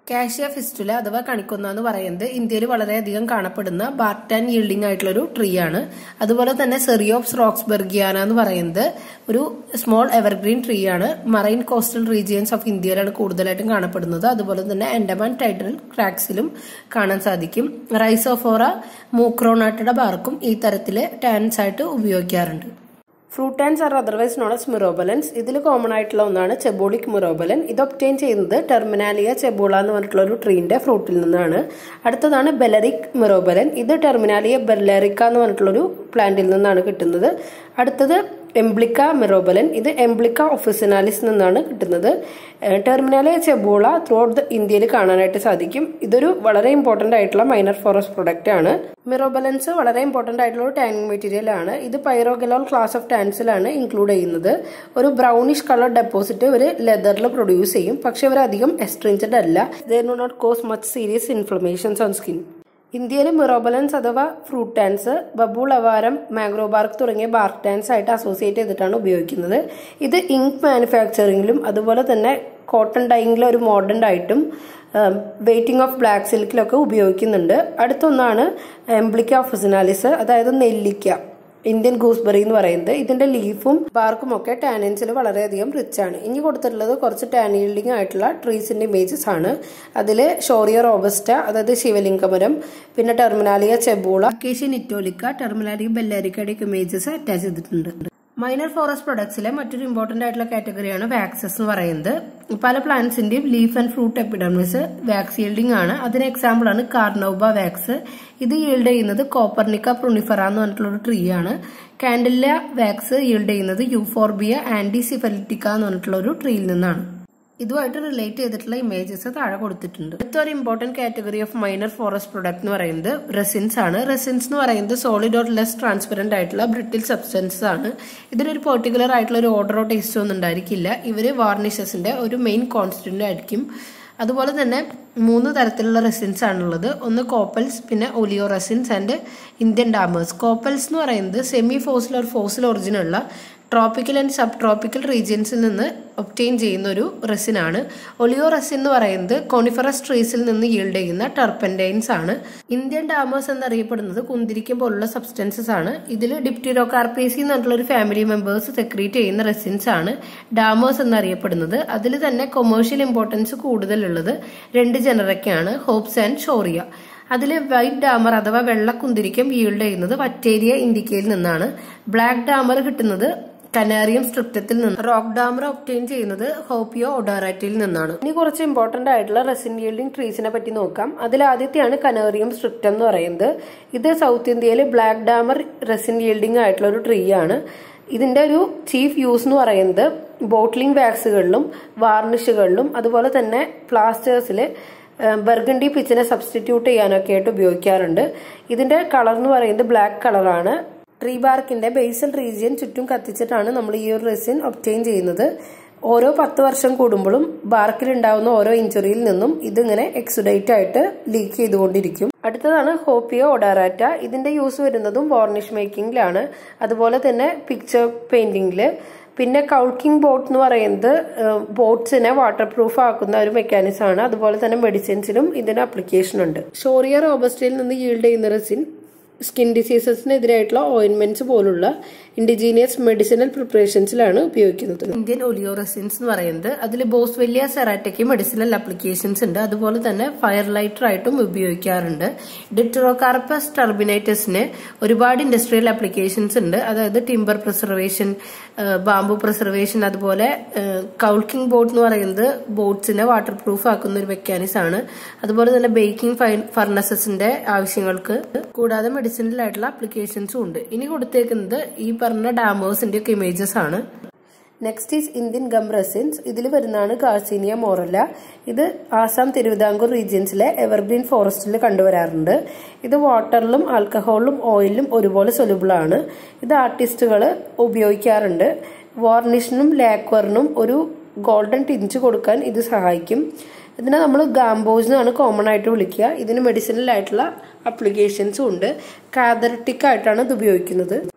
കാഷ്യ ഫിസ്റ്റുല അഥവാ കണിക്കൊന്ന എന്ന് പറയുന്നത് ഇന്ത്യയിൽ വളരെയധികം കാണപ്പെടുന്ന ബാർട്ടാൻ yielding ആയിട്ടുള്ള ഒരു ട്രീ ആണ്. അതുപോലെ തന്നെ സെറിയോപ്സ് റോക്സ്ബെർഗിയാന എന്ന് പറയുന്നത് ഒരു സ്മോൾ എവർഗ്രീൻ ട്രീ ആണ്. മറൈൻ കോസ്റ്റൽ റീജിയൻസ് ഓഫ് ഇന്ത്യയിലാണ് കൂടുതലായിട്ടും കാണപ്പെടുന്നത്. അതുപോലെ തന്നെ ആൻഡമാൻ ടൈഡൽ ക്രാക്സിലും കാണാൻ സാധിക്കും. റൈസോഫോറ മൂക്രോണാട്ടയുടെ ബാർക്കും ഈ തരത്തിലെ ടാൻസ് ആയിട്ട് ഉപയോഗിക്കാറുണ്ട്. Fruit tans are otherwise known as myrobalans. ഇതിൽ കോമൺ ആയിട്ടുള്ള ഒന്നാണ് ചെബോളിക് മിറോബലൻ. ഇത് ഒബ്റ്റെയിൻ ചെയ്യുന്നത് ടെർമിനാലിയ ചെബോള എന്ന് പറഞ്ഞിട്ടുള്ള ഒരു ട്രീന്റെ ഫ്രൂട്ടിൽ നിന്നാണ്. അടുത്തതാണ് ബെലറിക് മിറോബലൻ. ഇത് ടെർമിനാലിയ ബെല്ലറിക്ക എന്ന് പറഞ്ഞിട്ടുള്ള ഒരു പ്ലാന്റിൽ നിന്നാണ് കിട്ടുന്നത്. അടുത്തത് എംബ്ലിക്ക മിറോബലൻ. ഇത് എംബ്ലിക്ക ഒഫിസിനാലിസ് നിന്നാണ് കിട്ടുന്നത്. Terminalia chebula throughout the ഇന്ത്യയിൽ കാണാനായിട്ട് സാധിക്കും. ഇതൊരു വളരെ ഇമ്പോർട്ടന്റ് ആയിട്ടുള്ള മൈനർ ഫോറസ്റ്റ് പ്രൊഡക്റ്റ് ആണ്. മിറോബലൻസ് വളരെ ഇമ്പോർട്ടന്റ് ആയിട്ടുള്ള ഒരു ടാനിങ് മെറ്റീരിയൽ ആണ്. ഇത് പൈറോഗലോൾ ക്ലാസ് ഓഫ് ടാൻസിലാണ് ഇൻക്ലൂഡ് ചെയ്യുന്നത്. ഒരു ബ്രൗണിഷ് കളർ ഡെപ്പോസിറ്റ് ഒരു ലെതറിൽ പ്രൊഡ്യൂസ് ചെയ്യും. പക്ഷെ ഇവർ അധികം എസ്ട്രിഞ്ചന്റ് അല്ല. They do not cause much serious inflammations on skin. ഇന്ത്യയിൽ മിറോബലൻസ് അഥവാ ഫ്രൂട്ട് ടാൻസ് ബബൂൾ അവാരം മാംഗ്രോവ് ബാർക്ക് തുടങ്ങിയ ബാർക്ക് ടാൻസ് ആയിട്ട് അസോസിയേറ്റ് ചെയ്തിട്ടാണ് ഉപയോഗിക്കുന്നത്. ഇത് ഇങ്ക് മാനുഫാക്ചറിംഗിലും അതുപോലെ തന്നെ കോട്ടൺ ഡൈയിങ്ങിലും ഒരു മോഡേൺ ആയിട്ടും വെയ്റ്റിംഗ് ഓഫ് ബ്ലാക്ക് സിൽക്കിലൊക്കെ ഉപയോഗിക്കുന്നുണ്ട്. അടുത്തൊന്നാണ് എംബ്ലിക്ക ഒഫിസിനാലിസ്, അതായത് നെല്ലിക്ക, ഇന്ത്യൻ ഗൂസ്ബെറി എന്ന് പറയുന്നത്. ഇതിന്റെ ലീഫും ബാർക്കും ഒക്കെ ടാനിൻസിൽ വളരെയധികം റിച്ച് ആണ്. ഇനി കൊടുത്തിട്ടുള്ളത് കുറച്ച് ടാൻ yielding ആയിട്ടുള്ള ട്രീസിന്റെ ഇമേജസ് ആണ്. അതിൽ ഷോറിയ റോബസ്റ്റ, അതായത് ശിവലിംഗമരം, പിന്നെ Terminalia chebula, Acacia nilotica, Terminalia ബെല്ലറിക്കയുടെ ഇമേജസ് അറ്റാച്ച് ചെയ്തിട്ടുണ്ട്. മൈനർ ഫോറസ്റ്റ് പ്രൊഡക്ട്സിലെ മറ്റൊരു ഇമ്പോർട്ടന്റ് ആയിട്ടുള്ള കാറ്റഗറിയാണ് വാക്സസ് എന്ന് പറയുന്നത്. പല പ്ലാന്റ്സിന്റെയും leaf and fruit epidermis wax yielding ആണ്. അതിന് എക്സാമ്പിൾ ആണ് കാർനോബ വാക്സ്. ഇത് yield ചെയ്യുന്നത് കോപ്പർണിക്ക പ്രുണിഫറ എന്ന് പറഞ്ഞിട്ടുള്ള ഒരു ട്രീ ആണ്. കാൻഡില്ല വാക്സ് yield ചെയ്യുന്നത് യൂഫോർബിയ ആന്റിസിഫലിറ്റിക്ക എന്ന് പറഞ്ഞിട്ടുള്ള ഒരു ട്രീയിൽ നിന്നാണ്. ഇതുമായിട്ട് റിലേറ്റ് ചെയ്തിട്ടുള്ള ഇമേജസ് താഴെ കൊടുത്തിട്ടുണ്ട്. അടുത്തൊരു important category of minor forest product എന്ന് പറയുന്നത് റെസിൻസ് ആണ്. റെസിൻസ് എന്ന് പറയുന്നത് സോളിഡ് ഓർ ലെസ് ട്രാൻസ്പെറന്റ് ആയിട്ടുള്ള ബ്രിട്ടിൽ സബ്സ്റ്റൻസ് ആണ്. ഇതിനൊരു പെർട്ടിക്കുലർ ആയിട്ടുള്ള ഒരു ഓർഡറോ ടേസ്റ്റോ ഒന്നും ഉണ്ടായിരിക്കില്ല. ഇവര് വാർണിഷസിന്റെ ഒരു മെയിൻ കോൺസ്റ്റന്റ് ആയിരിക്കും. അതുപോലെ തന്നെ മൂന്ന് തരത്തിലുള്ള റെസിൻസ് ആണുള്ളത്. ഒന്ന് കോപ്പൽസ്, പിന്നെ oleo resins and Indian dammars. Copals എന്ന് പറയുന്നത് semi fossil or fossil origin ഉള്ള ട്രോപ്പിക്കൽ ആൻഡ് സബ് ട്രോപ്പിക്കൽ റീജിയൻസിൽ നിന്ന് ഒബ്റ്റെയിൻ ചെയ്യുന്ന ഒരു റെസിൻ ആണ്. ഒലിയോ റെസിൻ എന്ന് പറയുന്നത് കോണിഫറസ് ട്രീസിൽ നിന്ന് yield ചെയ്യുന്ന ടർപ്പൻറ്റൈൻസ് ആണ്. ഇന്ത്യൻ ഡാമേഴ്സ് എന്നറിയപ്പെടുന്നത് കുന്തിരിക്കം പോലുള്ള സബ്സ്റ്റൻസസ് ആണ്. ഇതിൽ ഡിപ്റ്റിറോകാർപ്പേസി എന്ന് പറഞ്ഞിട്ടുള്ള ഒരു ഫാമിലി മെമ്പേഴ്സ് സെക്രീറ്റ് ചെയ്യുന്ന റെസിൻസ് ആണ് ഡാമേഴ്സ് എന്നറിയപ്പെടുന്നത്. അതിൽ തന്നെ കൊമേഴ്ഷ്യൽ ഇമ്പോർട്ടൻസ് കൂടുതലുള്ളത് രണ്ട് ജനറയ്ക്കാണ്, ഹോപ്സ് ആൻഡ് ഷോറിയ. അതിൽ വൈറ്റ് ഡാമർ അഥവാ വെള്ളക്കുന്തിരിക്കം yield ചെയ്യുന്നത് വറ്റേരിയ ഇൻഡിക്കയിൽ നിന്നാണ്. ബ്ലാക്ക് ഡാമർ കിട്ടുന്നത് കനാറിയം സ്ട്രിക്റ്റത്തിൽ നിന്ന്. റോക്ക് ഡാമർ ഒബ്റ്റെയിൻ ചെയ്യുന്നത് ഹോപ്പിയോ ഒഡാറാറ്റയിൽ നിന്നാണ്. ഇനി കുറച്ച് ഇമ്പോർട്ടന്റ് ആയിട്ടുള്ള റെസിൻ yielding ട്രീസിനെ പറ്റി നോക്കാം. അതിൽ ആദ്യത്തെയാണ് കനാറിയം സ്ട്രിക്റ്റം എന്ന് പറയുന്നത്. ഇത് സൗത്ത് ഇന്ത്യയിൽ ബ്ലാക്ക് ഡാമർ റെസിൻ yielding ആയിട്ടുള്ള ഒരു ട്രീ ആണ്. ഇതിന്റെ ഒരു ചീഫ് യൂസ് എന്ന് പറയുന്നത് ബോട്ട്ലിംഗ് വാക്സുകളിലും വാർണിഷുകളിലും അതുപോലെ തന്നെ പ്ലാസ്റ്റേഴ്സിൽ ബർഗണ്ടി പിച്ചിനെ സബ്സ്റ്റിറ്റ്യൂട്ട് ചെയ്യാനൊക്കെ ആയിട്ട് ഉപയോഗിക്കാറുണ്ട്. ഇതിന്റെ കളർ എന്ന് പറയുന്നത് ബ്ലാക്ക് കളറാണ്. ട്രീ ബാർക്കിന്റെ ബേസൽ റീജിയൻ ചുറ്റും കത്തിച്ചിട്ടാണ് നമ്മൾ ഈ ഒരു റെസിൻ ഒബ്റ്റെയിൻ ചെയ്യുന്നത്. ഓരോ പത്ത് വർഷം കൂടുമ്പോഴും ബാർക്കിൽ ഉണ്ടാവുന്ന ഓരോ ഇഞ്ചുറിയിൽ നിന്നും ഇതിങ്ങനെ എക്സുഡേറ്റ് ആയിട്ട് ലീക്ക് ചെയ്തുകൊണ്ടിരിക്കും. അടുത്തതാണ് ഹോപ്പിയോ ഒഡാറാറ്റ. ഇതിന്റെ യൂസ് വരുന്നതും വാർണിഷ് മേക്കിംഗിലാണ്, അതുപോലെ തന്നെ പിക്ചർ പെയിന്റിംഗില്. പിന്നെ കൗൾക്കിംഗ് ബോട്ട് എന്ന് പറയുന്നത് ബോട്ട്സിനെ വാട്ടർ പ്രൂഫ് ആക്കുന്ന ഒരു മെക്കാനിസം ആണ്. അതുപോലെ തന്നെ മെഡിസിൻസിലും ഇതിന് അപ്ലിക്കേഷൻ ഉണ്ട്. ഷോറിയ റോബസ്റ്റയിൽ നിന്ന് yield ചെയ്യുന്ന റെസിൻ സ്കിൻ ഡിസീസസിനെതിരായിട്ടുള്ള ഓയിൻമെന്റ്സ് പോലുള്ള ഇൻഡിജീനിയസ് മെഡിസിനൽ പ്രിപ്പറേഷൻസിലാണ് ഉപയോഗിക്കുന്നത്. ഇന്ത്യൻ ഒലിയോ റെസിൻസ് എന്ന് പറയുന്നത് അതിൽ ബോസ്വെല്ലിയ സെറാറ്റയ്ക്ക് മെഡിസിനൽ അപ്ലിക്കേഷൻസ് ഉണ്ട്. അതുപോലെ തന്നെ ഫയർ ലൈറ്റർ ആയിട്ടും ഉപയോഗിക്കാറുണ്ട്. ഡിട്രോകാർപ്പസ് ടർബിനേറ്റസിന് ഒരുപാട് ഇൻഡസ്ട്രിയൽ അപ്ലിക്കേഷൻസ് ഉണ്ട്. അതായത് ടിമ്പർ പ്രിസർവേഷൻ, ബാംബു പ്രിസർവേഷൻ, അതുപോലെ കൗൾക്കിംഗ് ബോട്ട് എന്ന് പറയുന്നത് ബോട്ട്സിനെ വാട്ടർ പ്രൂഫ് ആക്കുന്ന ഒരു മെക്കാനിസം ആണ്. അതുപോലെ തന്നെ ബേക്കിംഗ് ഫർണസസിന്റെ ആവശ്യങ്ങൾക്ക്, കൂടാതെ മെഡിസിനൽ ആയിട്ടുള്ള അപ്ലിക്കേഷൻസും ഉണ്ട്. ഇനി കൊടുത്തേക്കുന്നത് ഈ പറഞ്ഞ ഡാമേഴ്സിന്റെ ഒക്കെ ഇമേജസ് ആണ്. Next is Indian gum resins. ഇതിൽ വരുന്നതാണ് ഗാർസീനിയ മോറല്ല. ഇത് ആസാം തിരുവിതാംകൂർ റീജിയൻസിലെ എവർഗ്രീൻ ഫോറസ്റ്റിൽ കണ്ടുവരാറുണ്ട്. ഇത് വാട്ടറിലും ആൽക്കഹോളിലും ഓയിലും ഒരുപോലെ സൊല്യൂബിൾ ആണ്. ഇത് ആർട്ടിസ്റ്റുകൾ ഉപയോഗിക്കാറുണ്ട്. വാർണിഷിനും ലാക്വറിനും ഒരു ഗോൾഡൻ ടിഞ്ച് കൊടുക്കാൻ ഇത് സഹായിക്കും. ഇതിനെ നമ്മൾ ഗാംബോസ് എന്നാണ് കോമൺ ആയിട്ട് വിളിക്കുക. ഇതിന് മെഡിസിനൽ ആയിട്ടുള്ള അപ്ലിക്കേഷൻസും ഉണ്ട്. കാതർട്ടിക് ആയിട്ടാണ് ഇത് ഉപയോഗിക്കുന്നത്.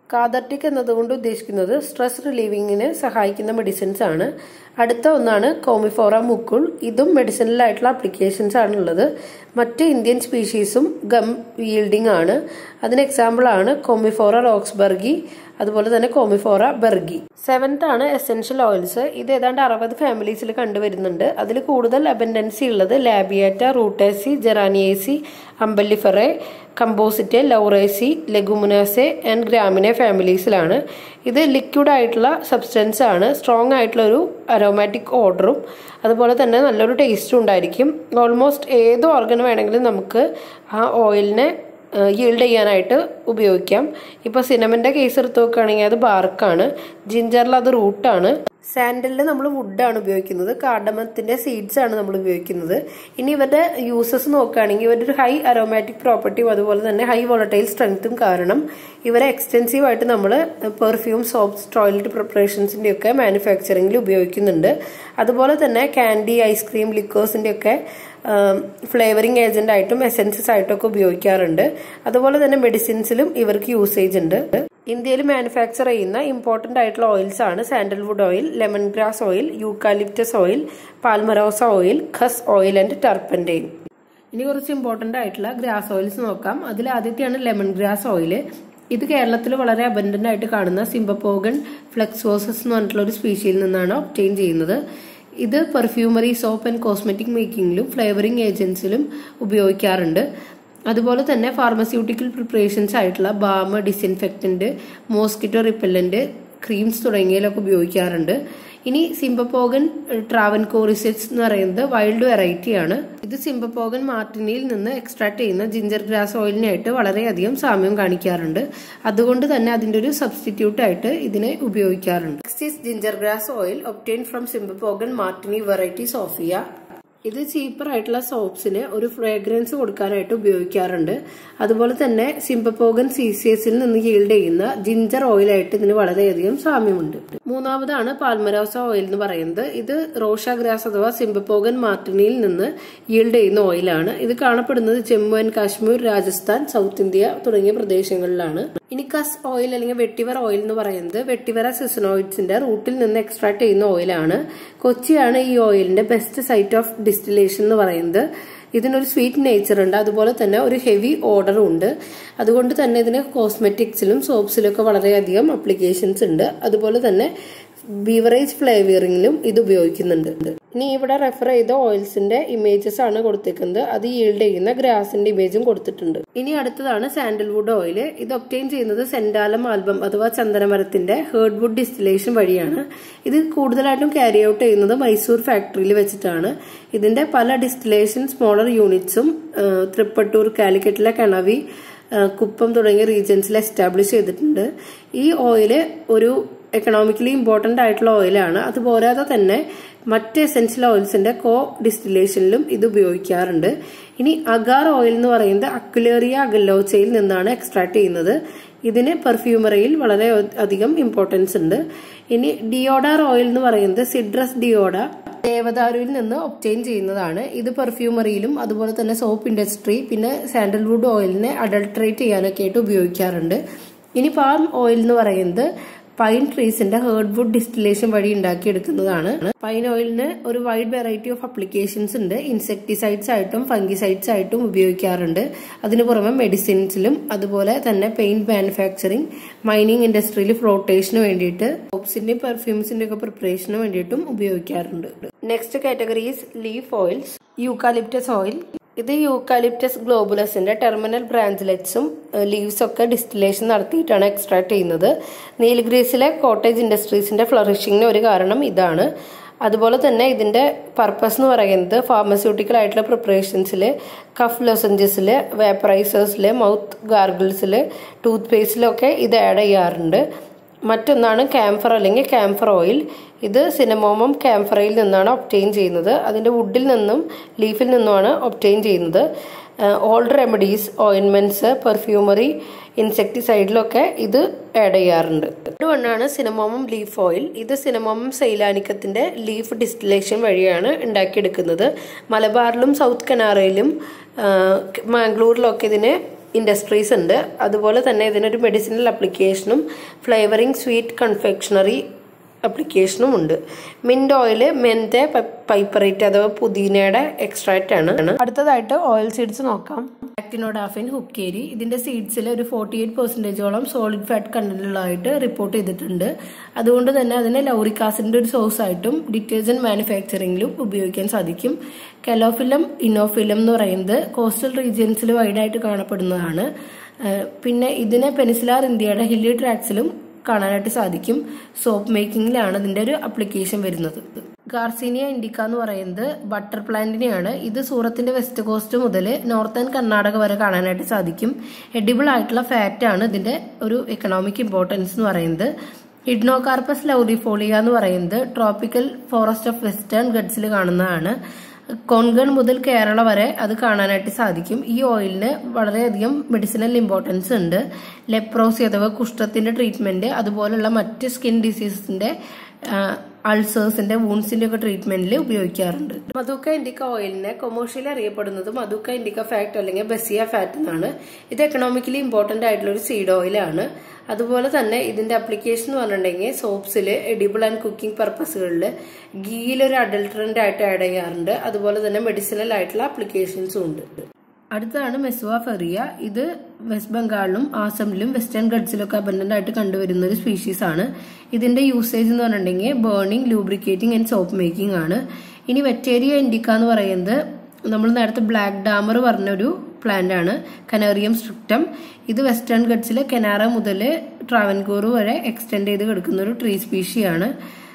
കാതർട്ടിക് എന്നതുകൊണ്ട് ഉദ്ദേശിക്കുന്നത് സ്ട്രെസ് റിലീവിങ്ങിന് സഹായിക്കുന്ന മെഡിസിൻസ് ആണ്. അടുത്ത ഒന്നാണ് കോമിഫോറ മുക്കുൾ. ഇതും മെഡിസിനലായിട്ടുള്ള ആപ്ലിക്കേഷൻസ് ആണുള്ളത്. മറ്റ് ഇന്ത്യൻ സ്പീഷീസും ഗം yielding ആണ്. അതിന് എക്സാമ്പിൾ ആണ് കോമിഫോറ റോക്സ്ബർഗി, അതുപോലെ തന്നെ കോമിഫോറ ബെർഗി. സെവൻത്ത് ആണ് എസെൻഷ്യൽ ഓയിൽസ്. ഇത് ഏതാണ്ട് അറുപത് ഫാമിലീസിൽ കണ്ടുവരുന്നുണ്ട്. അതിൽ കൂടുതൽ അബൻഡൻസി ഉള്ളത് ലാബിയാറ്റ, റൂട്ടേസി, ജെറാനിയേസി, അംബല്ലിഫെറേ, കമ്പോസിറ്റെ, ലൗറേസി, ലെഗുമിനാസെ ആൻഡ് ഗ്രാമിനെ ഫാമിലീസിലാണ്. ഇത് ലിക്വിഡ് ആയിട്ടുള്ള സബ്സ്റ്റൻസ് ആണ്. സ്ട്രോങ് ആയിട്ടുള്ള ഒരു അരോമാറ്റിക് ഓർഡറും അതുപോലെ തന്നെ നല്ലൊരു ടേസ്റ്റും ഉണ്ടായിരിക്കും. ഓൾമോസ്റ്റ് ഏത് ഓർഗൻ വേണമെങ്കിലും നമുക്ക് ആ ഓയിലിനെ yield ചെയ്യാനായിട്ട് ഉപയോഗിക്കാം. ഇപ്പോൾ സിനമൻ്റെ കേസ് എടുത്ത് നോക്കുകയാണെങ്കിൽ അത് ബാർക്കാണ്, ജിഞ്ചറിൽ അത് റൂട്ടാണ്, സാൻഡലിൽ നമ്മൾ വുഡാണ് ഉപയോഗിക്കുന്നത്, കാർഡമത്തിൻ്റെ സീഡ്സ് ആണ് നമ്മൾ ഉപയോഗിക്കുന്നത്. ഇനി ഇവരുടെ യൂസസ് നോക്കുകയാണെങ്കിൽ ഇവരുടെ ഒരു ഹൈ അരോമാറ്റിക് പ്രോപ്പർട്ടിയും അതുപോലെ തന്നെ ഹൈ വോളറ്റൈൽ സ്ട്രെങ്ത്തും കാരണം ഇവരെ എക്സ്റ്റെൻസീവ് ആയിട്ട് നമ്മൾ പെർഫ്യൂം, സോപ്സ്, ടോയ്ലറ്റ് പ്രിപ്പറേഷൻസിൻ്റെ ഒക്കെ മാനുഫാക്ചറിങ്ങിൽ ഉപയോഗിക്കുന്നുണ്ട്. അതുപോലെ തന്നെ കാൻഡി, ഐസ്ക്രീം, ലിക്വേഴ്സിൻ്റെ ഒക്കെ ഫ്ലേവറിംഗ് ഏജന്റ് ആയിട്ടും എസെൻസസ് ആയിട്ടും ഒക്കെ ഉപയോഗിക്കാറുണ്ട്. അതുപോലെ തന്നെ മെഡിസിൻസിലും ഇവർക്ക് യൂസേജ് ഉണ്ട്. ഇന്ത്യയിൽ മാനുഫാക്ചർ ചെയ്യുന്ന ഇമ്പോർട്ടന്റ് ആയിട്ടുള്ള ഓയിൽസ് ആണ് sandalwood oil, lemon grass oil, eucalyptus oil, palmarosa oil, khus oil and turpentine. ഇനി കുറച്ച് ഇമ്പോർട്ടന്റ് ആയിട്ടുള്ള ഗ്രാസ് ഓയിൽസ് നോക്കാം. അതിൽ ആദ്യത്തെയാണ് ലെമൺ ഗ്രാസ് ഓയിൽ. ഇത് കേരളത്തിൽ വളരെ അബൻഡന്റ് ആയിട്ട് കാണുന്ന സിംബപ്പോഗൺ ഫ്ലെക്സോസസ് എന്ന് പറഞ്ഞിട്ടുള്ള ഒരു സ്പീഷിയിൽ നിന്നാണ് ഒബ്റ്റെയിൻ ചെയ്യുന്നത്. ഇത് പെർഫ്യൂമറി, സോപ്പ് ആൻഡ് കോസ്മെറ്റിക് മേക്കിങ്ങിലും ഫ്ലേവറിംഗ് ഏജൻസിലും ഉപയോഗിക്കാറുണ്ട്. അതുപോലെ തന്നെ ഫാർമസ്യൂട്ടിക്കൽ പ്രിപ്പറേഷൻസ് ആയിട്ടുള്ള balm, disinfectant, mosquito repellent, creams തുടങ്ങിയതിലൊക്കെ ഉപയോഗിക്കാറുണ്ട്. ഇനി സിംബപ്പോഗൻ ട്രാവൻകോറിസെറ്റ്സ് എന്ന് പറയുന്നത് വൈൽഡ് വെറൈറ്റി ആണ്. ഇത് സിംബപ്പോഗൻ മാർട്ടിനിയിൽ നിന്ന് എക്സ്ട്രാക്ട് ചെയ്യുന്ന ജിഞ്ചർ ഗ്രാസ് ഓയിലിനായിട്ട് വളരെയധികം സാമ്യം കാണിക്കാറുണ്ട്. അതുകൊണ്ട് തന്നെ അതിന്റെ ഒരു സബ്സ്റ്റിറ്റ്യൂട്ട് ആയിട്ട് ഇതിനെ ഉപയോഗിക്കാറുണ്ട്. Next is ginger grass oil obtain from Cymbopogon martini variety sofia. ഇത് ചീപ്പർ ആയിട്ടുള്ള സോപ്സിന് ഒരു ഫ്രേഗ്രൻസ് കൊടുക്കാനായിട്ട് ഉപയോഗിക്കാറുണ്ട്. അതുപോലെ തന്നെ സിംബപ്പോഗൻ സീസിയസിൽ നിന്ന് yield ചെയ്യുന്ന ജിഞ്ചർ ഓയിലായിട്ട് ഇതിന് വളരെയധികം സാമ്യമുണ്ട്. മൂന്നാമതാണ് പാൽമറോസ ഓയിൽ എന്ന് പറയുന്നത്. ഇത് റോഷ ഗ്രാസ് അഥവാ സിംബപ്പോഗൻ മാർട്ടിനിയിൽ നിന്ന് yield ചെയ്യുന്ന ഓയിലാണ്. ഇത് കാണപ്പെടുന്നത് Jammu and Kashmir, Rajasthan, South India തുടങ്ങിയ പ്രദേശങ്ങളിലാണ്. ഇനി കസ് ഓയിൽ അല്ലെങ്കിൽ വെട്ടിവർ ഓയിൽ എന്ന് പറയുന്നത് വെട്ടിവറ സിസനോയിഡ്സിന്റെ റൂട്ടിൽ നിന്ന് എക്സ്ട്രാക്ട് ചെയ്യുന്ന ഓയിലാണ്. കൊച്ചിയാണ് ഈ ഓയിലിന്റെ ബെസ്റ്റ് സൈറ്റ് ഓഫ് ഡിസ്റ്റിലേഷൻ എന്ന് പറയുന്നത്. ഇതിനൊരു സ്വീറ്റ് നേച്ചർ ഉണ്ട്, അതുപോലെ തന്നെ ഒരു ഹെവി ഓർഡറും ഉണ്ട്. അതുകൊണ്ട് തന്നെ ഇതിന് കോസ്മെറ്റിക്സിലും സോപ്സിലും ഒക്കെ വളരെയധികം അപ്ലിക്കേഷൻസ് ഉണ്ട്. അതുപോലെ തന്നെ ബീവറേജ് ഫ്ലേവറിംഗിലും ഇത് ഉപയോഗിക്കുന്നുണ്ട്. ഇനി ഇവിടെ റെഫർ ചെയ്ത ഓയിൽസിന്റെ ഇമേജസ് ആണ് കൊടുത്തിരിക്കുന്നത്. അത് yield ചെയ്യുന്ന ഗ്രാസിന്റെ ഇമേജും കൊടുത്തിട്ടുണ്ട്. ഇനി അടുത്തതാണ് സാൻഡൽവുഡ് ഓയിൽ. ഇത് ഒബ്റ്റെയിൻ ചെയ്യുന്നത് സെന്റാലം ആൽബം അഥവാ ചന്ദനമരത്തിന്റെ ഹേർഡ്വുഡ് ഡിസ്റ്റിലേഷൻ വഴിയാണ്. ഇത് കൂടുതലായിട്ടും ക്യാരി ഔട്ട് ചെയ്യുന്നത് മൈസൂർ ഫാക്ടറിയിൽ വെച്ചിട്ടാണ്. ഇതിന്റെ പല ഡിസ്റ്റിലേഷൻ സ്മോളർ യൂണിറ്റ്സും തൃപ്പട്ടൂർ, കാലിക്കറ്റിലെ കണവി, കുപ്പം തുടങ്ങിയ റീജിയൻസിൽ എസ്റ്റാബ്ലിഷ് ചെയ്തിട്ടുണ്ട്. ഈ ഓയില് ഒരു എക്കണോമിക്കലി ഇമ്പോർട്ടന്റ് ആയിട്ടുള്ള ഓയിലാണ്. അതുപോരാതെ തന്നെ മറ്റ് എസെൻഷ്യൽ ഓയിൽസിന്റെ കോ ഡിസ്റ്റിലേഷനിലും ഇത് ഉപയോഗിക്കാറുണ്ട്. ഇനി അഗാർ ഓയിൽ എന്ന് പറയുന്നത് അക്വിലേറിയ അഗലോച്ചയിൽ നിന്നാണ് എക്സ്ട്രാക്ട് ചെയ്യുന്നത്. ഇതിന് പെർഫ്യൂമറിയിൽ വളരെ അധികം ഇമ്പോർട്ടൻസ് ഉണ്ട്. ഇനി ഡിയോഡാർ ഓയിൽ എന്ന് പറയുന്നത് സിഡ്രസ് ഡിയോഡ ദേവദാരുവിൽ നിന്ന് ഒബ്റ്റെയിൻ ചെയ്യുന്നതാണ്. ഇത് പെർഫ്യൂമറിയിലും അതുപോലെ തന്നെ സോപ്പ് ഇൻഡസ്ട്രി, പിന്നെ സാൻഡൽവുഡ് ഓയിലിനെ അഡൾട്രേറ്റ് ചെയ്യാനൊക്കെ ആയിട്ട് ഉപയോഗിക്കാറുണ്ട്. ഇനി പാം ഓയിൽ എന്ന് പറയുന്നത് പൈൻ ട്രീസിന്റെ ഹേർഡ്വുഡ് ഡിസ്റ്റിലേഷൻ വഴി ഉണ്ടാക്കിയെടുക്കുന്നതാണ്. പൈൻ ഓയിലിന് ഒരു വൈഡ് വെറൈറ്റി ഓഫ് അപ്ലിക്കേഷൻസ് ഉണ്ട്. ഇൻസെക്ടിസൈഡ്സ് ആയിട്ടും ഫംഗിസൈഡ്സ് ആയിട്ടും ഉപയോഗിക്കാറുണ്ട്. അതിനു പുറമെ മെഡിസിൻസിലും അതുപോലെ തന്നെ പെയിന്റ് മാനുഫാക്ചറിങ്, മൈനിങ് ഇൻഡസ്ട്രിയിൽ ഫ്ലോട്ടേഷന് വേണ്ടിയിട്ട്, സോപ്സിന്റെയും പെർഫ്യൂംസിന്റെ ഒക്കെ പ്രിപ്പറേഷന് വേണ്ടിയിട്ടും ഉപയോഗിക്കാറുണ്ട്. Next category is leaf oils. Eucalyptus oil. ഇത് യൂക്കാലിപ്റ്റസ് ഗ്ലോബുലസിന്റെ ടെർമിനൽ ബ്രാഞ്ചിലെറ്റ്സും ലീവ്സ് ഒക്കെ ഡിസ്റ്റിലേഷൻ നടത്തിയിട്ടാണ് എക്സ്ട്രാക്ട് ചെയ്യുന്നത്. നീൽഗ്രീസിലെ കോട്ടേജ് ഇൻഡസ്ട്രീസിന്റെ ഫ്ലറിഷിങ്ങിന് ഒരു കാരണം ഇതാണ്. അതുപോലെ തന്നെ ഇതിന്റെ പർപ്പസ് എന്ന് പറയുന്നത് ഫാർമസ്യൂട്ടിക്കൽ ആയിട്ടുള്ള പ്രിപ്പറേഷൻസില്, കഫ് ലൊസഞ്ചസില്, വേപ്പറൈസേഴ്സില്, മൗത്ത് ഗാർഗിൾസില്, ടൂത്ത് പേസ്റ്റിലൊക്കെ ഇത് ആഡ് ചെയ്യാറുണ്ട്. മറ്റൊന്നാണ് ക്യാംഫർ അല്ലെങ്കിൽ ക്യാംഫർ ഓയിൽ. ഇത് സിനമോമം ക്യാംഫറയിൽ നിന്നാണ് ഒബ്റ്റെയിൻ ചെയ്യുന്നത്. അതിന്റെ വുഡിൽ നിന്നും ലീഫിൽ നിന്നുമാണ് ഒബ്റ്റെയിൻ ചെയ്യുന്നത്. ഓൾഡ് റെമഡീസ്, ഓയിൻമെന്റ്സ്, പെർഫ്യൂമറി, ഇൻസെക്ടിസൈഡിലൊക്കെ ഇത് ആഡ് ചെയ്യാറുണ്ട്. ഒന്നാണ് സിനമോമം ലീഫ് ഓയിൽ. ഇത് സിനമോമം സൈലാനിക്കത്തിന്റെ ലീഫ് ഡിസ്റ്റിലേഷൻ വഴിയാണ് ഉണ്ടാക്കിയെടുക്കുന്നത്. മലബാറിലും സൗത്ത് കനാറയിലും മാംഗ്ലൂരിലൊക്കെ ഇതിന് ഇൻഡസ്ട്രീസ് ഉണ്ട്. അതുപോലെ തന്നെ ഇതിനൊരു മെഡിസിനൽ ആപ്ലിക്കേഷനും ഫ്ലേവറിംഗ് സ്വീറ്റ് കൺഫെക്ഷണറി ആപ്ലിക്കേഷനും ഉണ്ട്. മിന്റ് ഓയിൽ മെന്റെ പൈപ്പറേറ്റ് അഥവാ പുതിനയുടെ എക്സ്ട്രാക്റ്റ് ആണ്. അടുത്തതായിട്ട് ഓയിൽ സീഡ്സ് നോക്കാം. ആക്ടിനോഡാഫിൻ ഹുക്കേരി ഇതിന്റെ സീഡ്സിൽ ഒരു ഫോർട്ടി എയ്റ്റ് പെർസെന്റേജോളം സോളിഡ് ഫാറ്റ് കണ്ടന്റുള്ളതായിട്ട് റിപ്പോർട്ട് ചെയ്തിട്ടുണ്ട്. അതുകൊണ്ട് തന്നെ അതിനെ ലൗറിക് ആസിഡിന്റെ ഒരു സോഴ്സ് ആയിട്ടും ഡിറ്റർജന്റ് മാനുഫാക്ചറിംഗിലും ഉപയോഗിക്കാൻ സാധിക്കും. കെലോഫിലം ഇനോഫിലം എന്ന് പറയുന്നത് കോസ്റ്റൽ റീജിയൻസിൽ വൈഡായിട്ട് കാണപ്പെടുന്നതാണ്. പിന്നെ ഇതിനെ പെനിസിലാർ ഇന്ത്യയുടെ ഹില്ലി ട്രാക്സിലും കാണാനായിട്ട് സാധിക്കും. സോപ്പ് മേക്കിങ്ങിലാണ് ഇതിന്റെ ഒരു അപ്ലിക്കേഷൻ വരുന്നത്. ഗാർസീനിയ ഇൻഡിക്ക എന്ന് പറയുന്നത് ബട്ടർ പ്ലാന്റിനെയാണ്. ഇത് സൂറത്തിന്റെ വെസ്റ്റ് കോസ്റ്റ് മുതൽ നോർത്തേൺ കർണാടക വരെ കാണാനായിട്ട് സാധിക്കും. എഡിബിൾ ആയിട്ടുള്ള ഫാറ്റ് ആണ് ഇതിന്റെ ഒരു എക്കണോമിക് ഇമ്പോർട്ടൻസ് എന്ന് പറയുന്നത്. ഹിഡ്നോകാർപ്പസ് ലൗറിഫോളിയ എന്ന് പറയുന്നത് ട്രോപ്പിക്കൽ ഫോറസ്റ്റ് ഓഫ് വെസ്റ്റേൺ ഗഡ്സിൽ കാണുന്നതാണ്. കൊൺകൺ മുതൽ കേരള വരെ അത് കാണാനായിട്ട് സാധിക്കും. ഈ ഓയിലിന് വളരെയധികം മെഡിസിനൽ ഇമ്പോർട്ടൻസ് ഉണ്ട്. ലെപ്രോസി അഥവാ കുഷ്ഠത്തിന്റെ ട്രീറ്റ്മെന്റ്, അതുപോലുള്ള മറ്റ് സ്കിൻ ഡിസീസസിന്റെ, അൾസേഴ്സിന്റെ, വൂൺസിന്റെ ഒക്കെ ട്രീറ്റ്മെന്റിൽ ഉപയോഗിക്കാറുണ്ട്. മധുക്ക ഇൻഡിക്ക ഓയിലിനെ കൊമേഴ്ഷ്യലി അറിയപ്പെടുന്നത് മധുക്ക ഇൻഡിക്ക ഫാറ്റ് അല്ലെങ്കിൽ ബസിയ ഫാറ്റ് എന്നാണ്. ഇത് എക്കണോമിക്കലി ഇമ്പോർട്ടന്റ് ആയിട്ടുള്ള ഒരു സീഡ് ഓയിലാണ്. അതുപോലെ തന്നെ ഇതിന്റെ അപ്ലിക്കേഷൻ എന്ന് പറഞ്ഞിട്ടുണ്ടെങ്കിൽ സോപ്സിൽ, എഡിബിൾ ആൻഡ് കുക്കിംഗ് പർപ്പസുകളിൽ, ഗീയിൽ ഒരു അഡൾട്ടറന്റ് ആയിട്ട് ആഡ് ചെയ്യാറുണ്ട്. അതുപോലെ തന്നെ മെഡിസിനൽ ആയിട്ടുള്ള അപ്ലിക്കേഷൻസും ഉണ്ട്. അടുത്തതാണ് മെസുവ ഫെറിയ. ഇത് വെസ്റ്റ് ബംഗാളിലും ആസാമിലും വെസ്റ്റേൺ ഗഡ്സിലൊക്കെ അബൻഡന്റ് ആയിട്ട് കണ്ടുവരുന്ന ഒരു സ്പീഷീസ് ആണ്. ഇതിന്റെ യൂസേജ് എന്ന് പറഞ്ഞിട്ടുണ്ടെങ്കിൽ burning, lubricating and soap making ആണ്. ഇനി വെറ്റേരിയ ഇൻഡിക്ക എന്ന് പറയുന്നത് നമ്മൾ നേരത്തെ ബ്ലാക്ക് ഡാമർ പറഞ്ഞൊരു പ്ലാന്റ് ആണ്. കനേറിയം സ്ട്രിക്റ്റം. ഇത് വെസ്റ്റേൺ ഗഡ്സിലെ കെനാറ മുതൽ ട്രാവൻകൂർ വരെ എക്സ്റ്റെൻഡ് ചെയ്ത് കിടക്കുന്ന ഒരു ട്രീ സ്പീഷിയാണ്.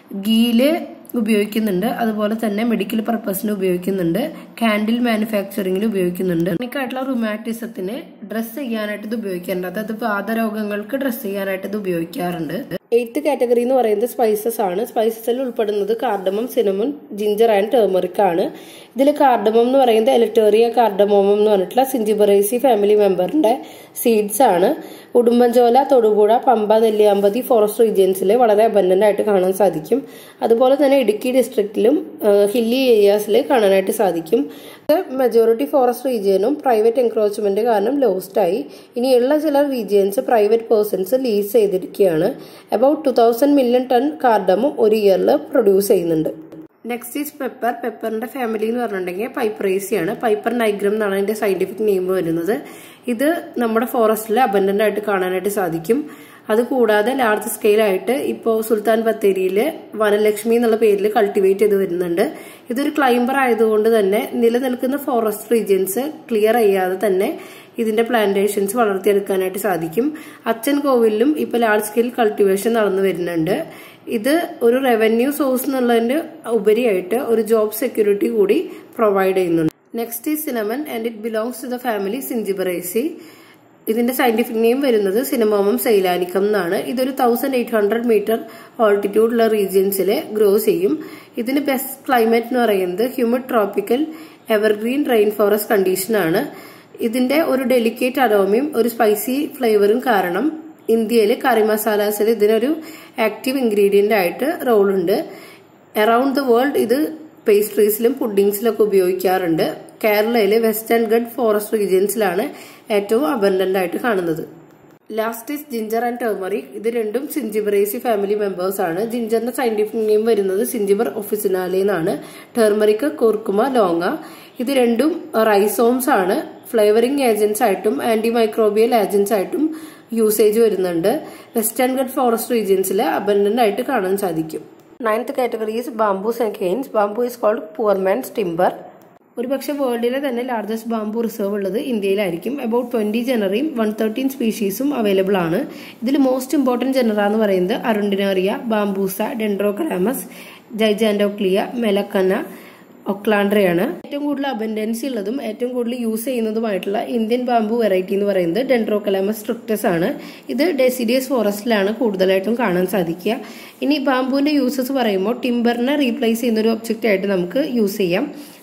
ഗീല് ഉപയോഗിക്കുന്നുണ്ട്. അതുപോലെ തന്നെ മെഡിക്കൽ പർപ്പസിന് ഉപയോഗിക്കുന്നുണ്ട്. കാൻഡിൽ മാനുഫാക്ചറിംഗിൽ ഉപയോഗിക്കുന്നുണ്ട്. ആയിട്ടുള്ള റുമാറ്റിസത്തിന് ഡ്രസ് ചെയ്യാനായിട്ട് ഇത് ഉപയോഗിക്കാറുണ്ട്. അതായത് വാതരോഗങ്ങൾക്ക് ഡ്രസ് ചെയ്യാനായിട്ട് ഇത് ഉപയോഗിക്കാറുണ്ട്. എയ്ത്ത് കാറ്റഗറി എന്ന് പറയുന്നത് സ്പൈസസ് ആണ്. സ്പൈസസിൽ ഉൾപ്പെടുന്നത് cardamom, cinnamon, ginger and turmeric ആണ്. ഇതിൽ കാർഡമം എന്ന് പറയുന്നത് എലറ്റേറിയ കാർഡമോമം എന്ന് പറഞ്ഞിട്ടുള്ള സിഞ്ചിബറേസി ഫാമിലി മെമ്പറിന്റെ സീഡ്സ് ആണ്. ഉടുമ്പൻചോല, തൊടുപുഴ, പമ്പ, നെല്ലിയാമ്പതി ഫോറസ്റ്റ് റീജിയൻസിൽ വളരെ അബൻഡന്റ് ആയിട്ട് കാണാൻ സാധിക്കും. അതുപോലെ തന്നെ ഇടുക്കി ഡിസ്ട്രിക്റ്റിലും ഹില്ലി ഏരിയാസിൽ കാണാനായിട്ട് സാധിക്കും. മെജോറിറ്റി ഫോറസ്റ്റ് റീജിയനും പ്രൈവറ്റ് എൻക്രോച്ച്മെന്റ് കാരണം ലോസ്റ്റ് ആയി. ഇനിയുള്ള ചില റീജിയൻസ് പ്രൈവറ്റ് പേഴ്സൺസ് ലീസ് ചെയ്തിരിക്കുകയാണ്. About two thousand million ton കാർഡമും ഒരു ഇയറിൽ പ്രൊഡ്യൂസ് ചെയ്യുന്നുണ്ട്. Next is pepper. പെപ്പറിന്റെ ഫാമിലി എന്ന് പറഞ്ഞിട്ടുണ്ടെങ്കിൽ പൈപ്പറേസി ആണ്. പൈപ്പർ നൈഗ്രം എന്നാണ് അതിന്റെ സയന്റിഫിക് നെയിം വരുന്നത്. ഇത് നമ്മുടെ ഫോറസ്റ്റിൽ അബൻഡന്റ് ആയിട്ട് കാണാനായിട്ട് സാധിക്കും. അതുകൂടാതെ ലാർജ് സ്കെയിലായിട്ട് ഇപ്പോൾ സുൽത്താൻ ബത്തേരിയില് വനലക്ഷ്മി എന്നുള്ള പേരിൽ കൾട്ടിവേറ്റ് ചെയ്ത് വരുന്നുണ്ട്. ഇതൊരു ക്ലൈംബർ ആയതുകൊണ്ട് തന്നെ നിലനിൽക്കുന്ന ഫോറസ്റ്റ് റീജിയൻസ് ക്ലിയർ ചെയ്യാതെ തന്നെ ഇതിന്റെ പ്ലാന്റേഷൻസ് വളർത്തിയെടുക്കാനായിട്ട് സാധിക്കും. അച്ഛൻ കോവിലും ഇപ്പൊ ലാർജ് സ്കെയിൽ കൾട്ടിവേഷൻ നടന്നു വരുന്നുണ്ട്. ഇത് ഒരു റവന്യൂ സോഴ്സ് എന്നുള്ളതിന്റെ ഉപരിയായിട്ട് ഒരു ജോബ് സെക്യൂരിറ്റി കൂടി പ്രൊവൈഡ് ചെയ്യുന്നുണ്ട്. Next is cinnamon and it belongs to the family Zingiberaceae. ഇതിന്റെ സയന്റിഫിക് നെയിം വരുന്നത് സിനമോമം സൈലാനിക്കം എന്നാണ്. ഇതൊരു തൗസൻഡ് എയ്റ്റ് ഹൺഡ്രഡ് മീറ്റർ ഓൾട്ടിറ്റ്യൂഡുള്ള റീജിയൻസിൽ ഗ്രോ ചെയ്യും. ഇതിന് ബെസ്റ്റ് ക്ലൈമറ്റ് എന്ന് പറയുന്നത് humid tropical evergreen rain forest condition ആണ്. ഇതിന്റെ ഒരു ഡെലിക്കേറ്റ് അരോമയും ഒരു സ്പൈസി ഫ്ലേവറും കാരണം ഇന്ത്യയിൽ കറി മസാലാസിൽ ഇതിനൊരു ആക്റ്റീവ് ഇൻഗ്രീഡിയന്റ് ആയിട്ട് റോളുണ്ട്. അറൌണ്ട് ദ വേൾഡ് ഇത് പേസ്ട്രീസിലും പുഡിംഗ്സിലൊക്കെ ഉപയോഗിക്കാറുണ്ട്. കേരളയിലെ വെസ്റ്റേൺ ഗഡ് ഫോറസ്റ്റ് റീജിയൻസിലാണ് ഏറ്റവും അബൻഡന്റ് ആയിട്ട് കാണുന്നത്. Last is ginger and turmeric. ഇത് രണ്ടും സിഞ്ചിബറേസി ഫാമിലി മെമ്പേഴ്സ് ആണ്. ജിഞ്ചറിന്റെ സയന്റിഫിക് നെയിം വരുന്നത് സിഞ്ചിബർ ഒഫിസിനാലെ എന്നാണ്. Turmeric Curcuma longa. ഇത് രണ്ടും റൈസോംസ് ആണ്. ഫ്ലേവറിംഗ് ഏജന്റ്സ് ആയിട്ടും ആന്റി മൈക്രോബിയൽ ഏജന്റ്സ് ആയിട്ടും യൂസേജ് വരുന്നുണ്ട്. വെസ്റ്റേൺ ഗഡ് ഫോറസ്റ്റ് റീജിയൻസിൽ അബൻഡന്റ് ആയിട്ട് കാണാൻ സാധിക്കും. Ninth category is bamboos and canes. Bamboo is called poor man's timber. ഒരുപക്ഷെ വേൾഡിലെ തന്നെ ലാർജസ്റ്റ് ബാംബു റിസർവ് ഉള്ളത് ഇന്ത്യയിലായിരിക്കും. അബൌട്ട് ട്വന്റി ജനറയും വൺ തേർട്ടീൻ സ്പീഷീസും അവൈലബിൾ ആണ്. ഇതിൽ മോസ്റ്റ് ഇമ്പോർട്ടന്റ് ജനറ എന്ന് പറയുന്നത് അരുണ്ടിനേറിയ, ബാംബൂസ, ഡെൻഡ്രോകലാമസ്, ജൈജാൻഡോക്ലിയ, മെലക്കന, ഒക്ലാൻഡ്രയാണ്. ഏറ്റവും കൂടുതൽ അബൻഡൻസി ഉള്ളതും ഏറ്റവും കൂടുതൽ യൂസ് ചെയ്യുന്നതുമായിട്ടുള്ള ഇന്ത്യൻ ബാംബു വെറൈറ്റി എന്ന് പറയുന്നത് ഡെൻഡ്രോകലാമസ് സ്ട്രിക്ടസ് ആണ്. ഇത് ഡെസിഡിയസ് ഫോറസ്റ്റിലാണ് കൂടുതലായിട്ടും കാണാൻ സാധിക്കുക. ഇനി ബാംബുവിന്റെ യൂസസ് പറയുമ്പോൾ ടിംബറിനെ റീപ്ലേസ് ചെയ്യുന്ന ഒരു ഒബ്ജക്റ്റ് ആയിട്ട് നമുക്ക് യൂസ് ചെയ്യാം.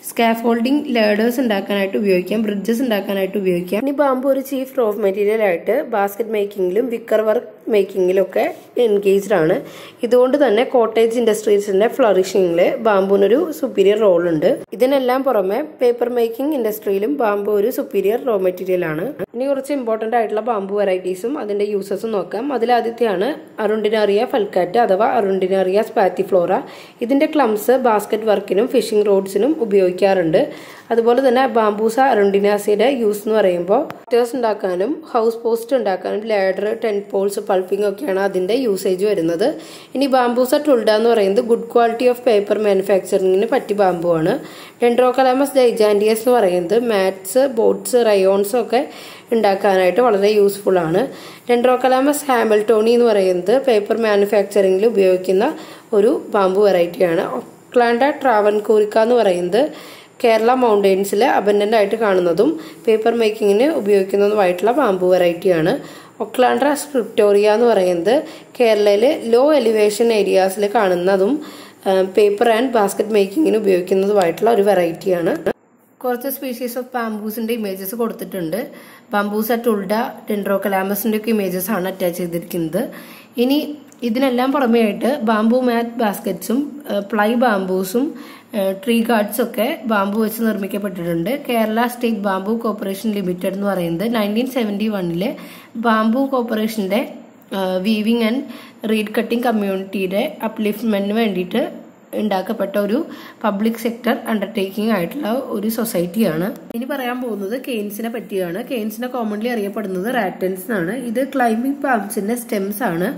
സ്കാഫോൾഡിംഗ് ലേഡേഴ്സ് ഉണ്ടാക്കാനായിട്ട് ഉപയോഗിക്കാം, ബ്രിഡ്ജസ് ഉണ്ടാക്കാനായിട്ട് ഉപയോഗിക്കാം. ഇനി ബാംബു ഒരു ചീഫ് റോ മെറ്റീരിയൽ ആയിട്ട് ബാസ്ക്കറ്റ് മേക്കിങ്ങിലും വിക്കർ വർക്ക് മേക്കിങ്ങിലും ഒക്കെ എൻഗേജ്ഡ് ആണ്. ഇതുകൊണ്ട് തന്നെ കോട്ടേജ് ഇൻഡസ്ട്രീസിന്റെ ഫ്ലറിഷിംഗിൽ ബാംബുവിനൊരു സുപ്പീരിയർ റോൾ ഉണ്ട്. ഇതിനെല്ലാം പുറമെ പേപ്പർ മേക്കിംഗ് ഇൻഡസ്ട്രിയിലും ബാംബു ഒരു സുപ്പീരിയർ റോ മെറ്റീരിയൽ ആണ്. ഇനി കുറച്ച് ഇമ്പോർട്ടന്റ് ആയിട്ടുള്ള ബാംബു വെറൈറ്റീസും അതിന്റെ യൂസസും നോക്കാം. അതിലാദ്യത്തെയാണ് അറുണ്ടിനാറിയ ഫൽക്കാറ്റ അഥവാ അറുണ്ടിനാറിയ സ്പാത്തിഫ്ലോറ. ഇതിന്റെ ക്ലംസ് ബാസ്ക്കറ്റ് വർക്കിനും ഫിഷിംഗ് റോഡ്സിനും ഉപയോഗിക്കാറുണ്ട്. അതുപോലെ തന്നെ ബാംബൂസ അറുണ്ടിനാസിയുടെ യൂസ് എന്ന് പറയുമ്പോൾ സ്റ്റേഴ്സ് ഉണ്ടാക്കാനും ഹൗസ് പോസ്റ്റ് ഉണ്ടാക്കാനും ലാഡർ, ടെന്റ് പോൾസ്, പൾപ്പിംഗ് ഒക്കെയാണ് അതിന്റെ യൂസേജ് വരുന്നത്. ഇനി ബാംബൂസ ടുൾഡ എന്ന് പറയുന്നത് ഗുഡ് ക്വാളിറ്റി ഓഫ് പേപ്പർ മാനുഫാക്ചറിങ്ങിന് പറ്റിയ ബാംബു ആണ്. ഡെൻഡ്രോകലാമസ് ഡൈജാൻഡിയസ് എന്ന് പറയുന്നത് മാറ്റ്സ്, ബോട്ട്സ്, റയോൺസ് ഒക്കെ ഉണ്ടാക്കാനായിട്ട് വളരെ യൂസ്ഫുൾ ആണ്. ഡെൻഡ്രോകലാമസ് ഹാമിൽട്ടോണി എന്ന് പറയുന്നത് പേപ്പർ മാനുഫാക്ചറിങ്ങിൽ ഉപയോഗിക്കുന്ന ഒരു ബാംബു വെറൈറ്റിയാണ്. ഒക്ലാൻഡ ട്രാവൻകൂറിക്ക എന്ന് പറയുന്നത് കേരള മൗണ്ടെയ്ൻസിൽ അബൻഡന്റ് ആയിട്ട് കാണുന്നതും പേപ്പർ മേക്കിങ്ങിന് ഉപയോഗിക്കുന്നതുമായിട്ടുള്ള ബാംബു വെറൈറ്റിയാണ്. ഒക്ലാൻഡ്ര സ്ക്രിപ്റ്റോറിയ എന്ന് പറയുന്നത് കേരളയിലെ ലോ എലിവേഷൻ ഏരിയാസിൽ കാണുന്നതും പേപ്പർ ആൻഡ് ബാസ്ക്കറ്റ് മേക്കിങ്ങിന് ഉപയോഗിക്കുന്നതുമായിട്ടുള്ള ഒരു വെറൈറ്റിയാണ്. കുറച്ച് സ്പീഷീസ് ഓഫ് ബാംബൂസിന്റെ ഇമേജസ് കൊടുത്തിട്ടുണ്ട്. ബാംബൂസ ടുൾഡ, ഡെൻഡ്രോകലാമസിന്റെ ഒക്കെ ഇമേജസ് ആണ് അറ്റാച്ച് ചെയ്തിരിക്കുന്നത്. ഇനി ഇതിനെല്ലാം പുറമെയായിട്ട് ബാംബു മാറ്റ് ബാസ്ക്കറ്റ്സും പ്ലൈ ബാംബൂസും ട്രീ ഗാർഡ്സും ഒക്കെ ബാംബു വെച്ച് നിർമ്മിക്കപ്പെട്ടിട്ടുണ്ട്. Kerala state bamboo corporation limited എന്ന് പറയുന്നത് നയൻറ്റീൻ സെവൻറ്റി വണ്ണിലെ ബാംബു കോർപ്പറേഷന്റെ വീവിംഗ് ആൻഡ് റീഡ് കട്ടിംഗ് കമ്മ്യൂണിറ്റിയുടെ അപ്ലിഫ്റ്റ്മെന്റിന് വേണ്ടിയിട്ട് ഉണ്ടാക്കപ്പെട്ട ഒരു പബ്ലിക് സെക്ടർ അണ്ടർടേക്കിംഗ് ആയിട്ടുള്ള ഒരു സൊസൈറ്റിയാണ്. ഇനി പറയാൻ പോകുന്നത് കെയ്ൻസിനെ പറ്റിയാണ്. കെയ്ൻസിനെ കോമൺലി അറിയപ്പെടുന്നത് റാറ്റൻസ് എന്നാണ്. ഇത് ക്ലൈംബിംഗ് പാംസിന്റെ സ്റ്റെംസ് ആണ്.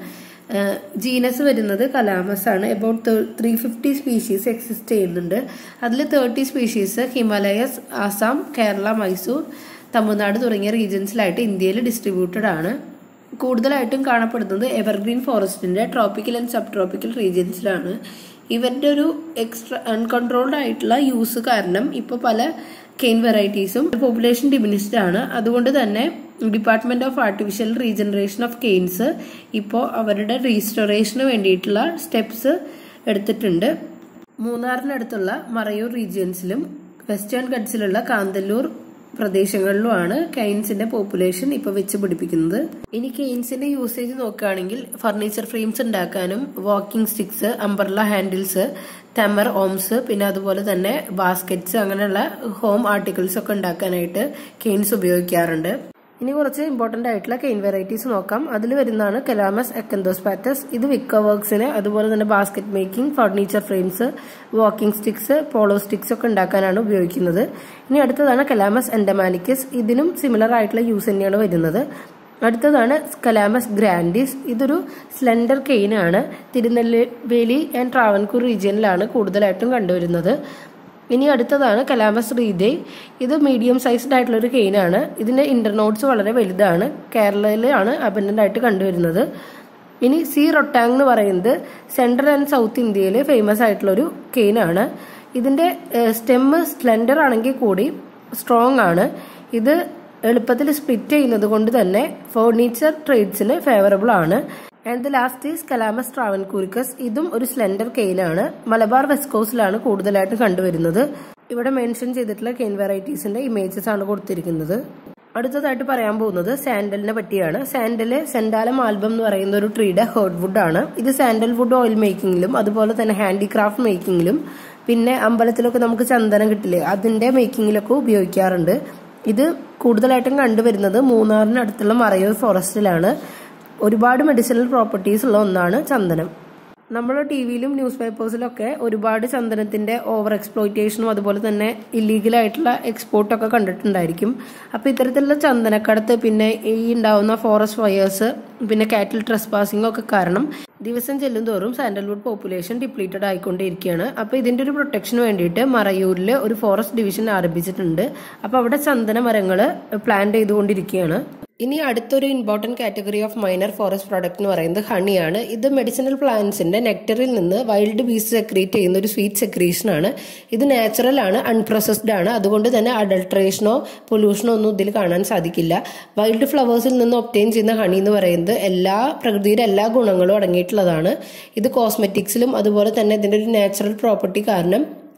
ജീനസ് വരുന്നത് കലാമസ് ആണ്. About three fifty species exist ചെയ്യുന്നുണ്ട്. അതിൽ thirty species Himalayas, Assam, Kerala, Mysore, Tamil Nadu തുടങ്ങിയ റീജിയൻസിലായിട്ട് ഇന്ത്യയിൽ ഡിസ്ട്രിബ്യൂട്ടഡ് ആണ്. കൂടുതലായിട്ടും കാണപ്പെടുന്നത് എവർഗ്രീൻ ഫോറസ്റ്റിന്റെ ട്രോപ്പിക്കൽ ആൻഡ് സബ് ട്രോപ്പിക്കൽ റീജിയൻസിലാണ്. ഇവരുടെ ഒരു എക്സ്ട്രാ അൺകൺട്രോൾഡ് ആയിട്ടുള്ള യൂസ് കാരണം ഇപ്പോൾ പല കെയിൻ വെറൈറ്റീസും പോപ്പുലേഷൻ ഡിമിനിഷ്ഡ് ആണ്. അതുകൊണ്ട് തന്നെ department of artificial regeneration of canes ഇപ്പോൾ അവരുടെ റീസ്റ്റോറേഷന് വേണ്ടിയിട്ടുള്ള സ്റ്റെപ്സ് എടുത്തിട്ടുണ്ട്. മൂന്നാറിനടുത്തുള്ള മറയൂർ റീജിയൻസിലും വെസ്റ്റേൺ ഗഡ്സിലുള്ള കാന്തല്ലൂർ പ്രദേശങ്ങളിലുമാണ് കെയിൻസിന്റെ പോപ്പുലേഷൻ ഇപ്പൊ വെച്ച് പിടിപ്പിക്കുന്നത്. ഇനി കെയിൻസിന്റെ യൂസേജ് നോക്കുകയാണെങ്കിൽ ഫർണിച്ചർ ഫ്രെയിംസ് ഉണ്ടാക്കാനും വാക്കിംഗ് സ്റ്റിക്സ്, അംബ്രല്ല ഹാൻഡിൽസ്, തെമർ ഓംസ്, പിന്നെ അതുപോലെ തന്നെ ബാസ്ക്കറ്റ്സ്, അങ്ങനെയുള്ള ഹോം ആർട്ടിക്കിൾസ് ഒക്കെ ഉണ്ടാക്കാനായിട്ട് കെയിൻസ് ഉപയോഗിക്കാറുണ്ട്. ഇനി കുറച്ച് ഇമ്പോർട്ടന്റ് ആയിട്ടുള്ള കെയിൻ വെറൈറ്റീസ് നോക്കാം. അതിൽ വരുന്നതാണ് കലാമസ് അക്കന്തോസ്പാറ്റസ്. ഇത് വിക്ക വർക്സിന് അതുപോലെ തന്നെ basket making, furniture frames, walking sticks, polo sticks ഒക്കെ ഉണ്ടാക്കാനാണ് ഉപയോഗിക്കുന്നത്. ഇനി അടുത്തതാണ് കലാമസ് എൻഡമാനിക്കസ്. ഇതിനും സിമിലർ ആയിട്ടുള്ള യൂസ് തന്നെയാണ് വരുന്നത്. അടുത്തതാണ് കലാമസ് ഗ്രാൻഡിസ്. ഇതൊരു സ്ലെൻഡർ കെയിൻ ആണ്. തിരുനെൽവേലി ആൻഡ് ട്രാവൻകൂർ റീജിയനിലാണ് കൂടുതലായിട്ടും കണ്ടുവരുന്നത്. ഇനി അടുത്തതാണ് കലാമസ് റീദേ. ഇത് മീഡിയം സൈസ്ഡ് ആയിട്ടുള്ള ഒരു കെയിനാണ്. ഇതിന്റെ ഇന്റർനോട്ട്സ് വളരെ വലുതാണ്. കേരളയിലാണ് അബൻഡന്റ് ആയിട്ട് കണ്ടുവരുന്നത്. ഇനി സി റൊട്ടാങ് എന്ന് പറയുന്നത് സെൻട്രൽ ആൻഡ് സൗത്ത് ഇന്ത്യയിൽ ഫേമസ് ആയിട്ടുള്ള ഒരു കെയിനാണ്. ഇതിന്റെ സ്റ്റെമ്മ് സ്ലെൻഡർ ആണെങ്കിൽ കൂടി സ്ട്രോങ് ആണ്. ഇത് എളുപ്പത്തിൽ സ്പ്ലിറ്റ് ചെയ്യുന്നത് കൊണ്ട് തന്നെ ഫർണിച്ചർ ട്രേഡ്സിന് ഫേവറബിൾ ആണ്. And the last is Calamus travancoricus. ഇതും ഒരു സ്ലെൻഡർ കെയിനാണ്. മലബാർ വെസ്റ്റ് കോസ്റ്റിലാണ് കൂടുതലായിട്ട് കണ്ടുവരുന്നത്. ഇവിടെ മെൻഷൻ ചെയ്തിട്ടുള്ള കെയിൻ വെറൈറ്റീസിന്റെ ഇമേജസ് ആണ് കൊടുത്തിരിക്കുന്നത്. അടുത്തതായിട്ട് പറയാൻ പോകുന്നത് സാൻഡലിനെ പറ്റിയാണ്. സാൻഡല് സെൻഡാലം ആൽബം എന്ന് പറയുന്ന ഒരു ട്രീയുടെ ഹേർഡ് വുഡ് ആണ്. ഇത് സാൻഡൽ വുഡ് ഓയിൽ മേക്കിങ്ങിലും അതുപോലെ തന്നെ ഹാൻഡിക്രാഫ്റ്റ് മേക്കിങ്ങിലും പിന്നെ അമ്പലത്തിലൊക്കെ നമുക്ക് ചന്ദനം കിട്ടില്ലേ, അതിന്റെ മേക്കിങ്ങിലൊക്കെ ഉപയോഗിക്കാറുണ്ട്. ഇത് കൂടുതലായിട്ടും കണ്ടുവരുന്നത് മൂന്നാറിനടുത്തുള്ള മറയൂർ ഫോറസ്റ്റിലാണ്. ഒരുപാട് മെഡിസിനൽ പ്രോപ്പർട്ടീസ് ഉള്ള ഒന്നാണ് ചന്ദനം. നമ്മൾ ടി വിയിലും ന്യൂസ് പേപ്പേഴ്സിലൊക്കെ ഒരുപാട് ചന്ദനത്തിന്റെ ഓവർ എക്സ്പ്ലോയിറ്റേഷനും അതുപോലെ തന്നെ ഇല്ലീഗലായിട്ടുള്ള എക്സ്പോർട്ടൊക്കെ കണ്ടിട്ടുണ്ടായിരിക്കും. അപ്പോൾ ഇത്തരത്തിലുള്ള ചന്ദനക്കടത്ത്, പിന്നെ ഈ ഉണ്ടാവുന്ന ഫോറസ്റ്റ് ഫയേഴ്സ്, പിന്നെ കാറ്റിൽ ട്രസ്പാസിംഗ് ഒക്കെ കാരണം ദിവസം ചെല്ലും തോറും സാൻഡൽവുഡ് പോപ്പുലേഷൻ ഡിപ്ലീറ്റഡ് ആയിക്കൊണ്ടിരിക്കുകയാണ്. അപ്പോൾ ഇതിന്റെ ഒരു പ്രൊട്ടക്ഷന് വേണ്ടിയിട്ട് മറയൂരിൽ ഒരു ഫോറസ്റ്റ് ഡിവിഷൻ ആരംഭിച്ചിട്ടുണ്ട്. അപ്പോൾ അവിടെ ചന്ദന മരങ്ങൾ പ്ലാന്റ് ചെയ്തുകൊണ്ടിരിക്കുകയാണ്. ഇനി അടുത്തൊരു important category of minor forest product എന്ന് പറയുന്നത് ഹണിയാണ്. ഇത് മെഡിസിനൽ പ്ലാന്റ്സിന്റെ നെക്ടറിൽ നിന്ന് വൈൽഡ് ബീസ് സെക്രീറ്റ് ചെയ്യുന്ന ഒരു സ്വീറ്റ് സെക്രീഷൻ ആണ്. ഇത് നാച്ചുറൽ ആണ്, അൺപ്രോസസ്ഡ് ആണ്. അതുകൊണ്ട് തന്നെ അഡൾട്രേഷനോ പൊല്യൂഷനോ ഒന്നും ഇതിൽ കാണാൻ സാധിക്കില്ല. വൈൽഡ് ഫ്ലവേഴ്സിൽ നിന്ന് ഒബ്റ്റെയിൻ ചെയ്യുന്ന ഹണി എന്ന് പറയുന്നത് എല്ലാ പ്രകൃതിയുടെ എല്ലാ ഗുണങ്ങളും അടങ്ങിയിട്ടുള്ളതാണ്. ഇത് കോസ്മെറ്റിക്സിലും അതുപോലെ തന്നെ ഇതിന്റെ ഒരു നാച്ചുറൽ പ്രോപ്പർട്ടി കാരണം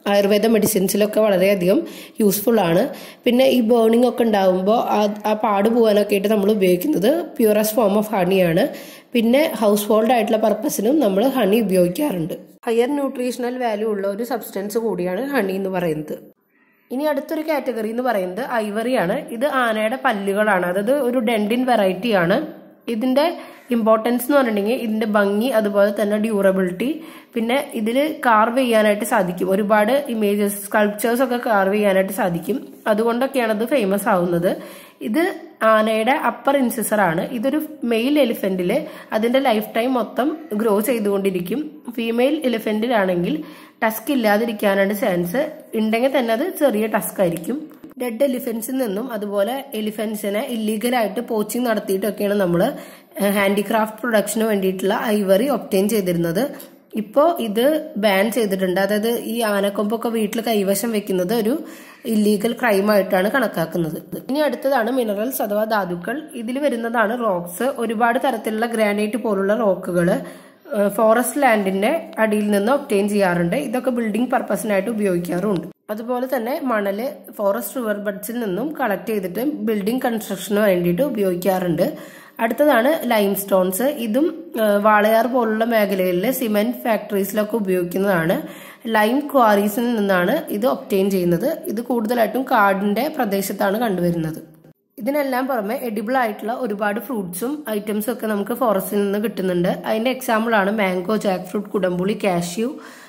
ആയുർവേദ മെഡിസിൻസിലൊക്കെ വളരെയധികം യൂസ്ഫുൾ ആണ്. പിന്നെ ഈ ബേണിംഗ് ഒക്കെ ഉണ്ടാകുമ്പോൾ ആ പാട് പോകാനൊക്കെ ആയിട്ട് നമ്മൾ ഉപയോഗിക്കുന്നത് പ്യൂറസ്റ്റ് ഫോം ഓഫ് ഹണിയാണ്. പിന്നെ ഹൗസ് ഹോൾഡ് ആയിട്ടുള്ള പർപ്പസിനും നമ്മൾ ഹണി ഉപയോഗിക്കാറുണ്ട്. ഹയർ ന്യൂട്രീഷണൽ വാല്യൂ ഉള്ള ഒരു സബ്സ്റ്റൻസ് കൂടിയാണ് ഹണി എന്ന് പറയുന്നത്. ഇനി അടുത്തൊരു കാറ്റഗറി എന്ന് പറയുന്നത് ഐവറിയാണ്. ഇത് ആനയുടെ പല്ലുകളാണ്, അതായത് ഒരു ഡെൻഡിൻ വെറൈറ്റി ആണ്. ഇതിന്റെ ഇമ്പോർട്ടൻസ് എന്ന് പറഞ്ഞിട്ടുണ്ടെങ്കിൽ ഇതിന്റെ ഭംഗി, അതുപോലെ തന്നെ ഡ്യൂറബിലിറ്റി, പിന്നെ ഇതിൽ കാർവ് ചെയ്യാനായിട്ട് സാധിക്കും. ഒരുപാട് ഇമേജസ്, സ്കൾപ്ചേഴ്സ് ഒക്കെ കാർവ് ചെയ്യാനായിട്ട് സാധിക്കും. അതുകൊണ്ടൊക്കെയാണ് ഇത് ഫേമസ് ആവുന്നത്. ഇത് ആനയുടെ അപ്പർ ഇൻസിസർ ആണ്. ഇതൊരു മെയിൽ എലിഫന്റില് അതിന്റെ ലൈഫ് ടൈം മൊത്തം ഗ്രോ ചെയ്തുകൊണ്ടിരിക്കും. ഫീമെയിൽ എലിഫന്റിലാണെങ്കിൽ ടസ്ക് ഇല്ലാതിരിക്കാനാണ് ചാൻസ്. ഉണ്ടെങ്കിൽ തന്നെ അത് ചെറിയ ടസ്ക് ആയിരിക്കും. ഡെഡ് എലിഫൻസിൽ നിന്നും അതുപോലെ എലിഫൻസിനെ ഇല്ലീഗലായിട്ട് പോച്ചിങ് നടത്തിയിട്ടൊക്കെയാണ് നമ്മൾ ഹാൻഡിക്രാഫ്റ്റ് പ്രൊഡക്ഷന് വേണ്ടിയിട്ടുള്ള ഐവറി ഒബ്റ്റെയിൻ ചെയ്തിരുന്നത്. ഇപ്പോൾ ഇത് ബാൻ ചെയ്തിട്ടുണ്ട്. അതായത് ഈ ആനക്കൊമ്പൊക്കെ വീട്ടിൽ കൈവശം വെക്കുന്നത് ഒരു ഇല്ലീഗൽ ക്രൈമായിട്ടാണ് കണക്കാക്കുന്നത്. ഇനി അടുത്തതാണ് മിനറൽസ് അഥവാ ധാതുക്കൾ. ഇതിൽ വരുന്നതാണ് റോക്സ്. ഒരുപാട് തരത്തിലുള്ള ഗ്രാനൈറ്റ് പോലുള്ള റോക്കുകൾ ഫോറസ്റ്റ് ലാൻഡിന്റെ അടിയിൽ നിന്ന് ഒബ്റ്റെയിൻ ചെയ്യാറുണ്ട്. ഇതൊക്കെ ബിൽഡിംഗ് പർപ്പസിനായിട്ട് ഉപയോഗിക്കാറുണ്ട്. അതുപോലെ തന്നെ മണല് ഫോറസ്റ്റ് റിവർ ബഡ്സിൽ നിന്നും കളക്ട് ചെയ്തിട്ട് ബിൽഡിംഗ് കൺസ്ട്രക്ഷന് വേണ്ടിയിട്ട് ഉപയോഗിക്കാറുണ്ട്. അടുത്തതാണ് ലൈം സ്റ്റോൺസ്. ഇതും വാളയാർ പോലുള്ള മേഖലകളിലെ സിമെന്റ് ഫാക്ടറീസിലൊക്കെ ഉപയോഗിക്കുന്നതാണ്. ലൈം ക്വാറീസിൽ നിന്നാണ് ഇത് ഒബ്റ്റെയിൻ ചെയ്യുന്നത്. ഇത് കൂടുതലായിട്ടും കാടിന്റെ പ്രദേശത്താണ് കണ്ടുവരുന്നത്. ഇതിനെല്ലാം പുറമെ എഡിബിൾ ആയിട്ടുള്ള ഒരുപാട് ഫ്രൂട്ട്സും ഐറ്റംസും ഒക്കെ നമുക്ക് ഫോറസ്റ്റിൽ നിന്ന് കിട്ടുന്നുണ്ട്. അതിന്റെ എക്സാമ്പിൾ ആണ് മാംഗോ, ജാക്ക് ഫ്രൂട്ട്, കുടംപുളി, കാഷ്യൂ,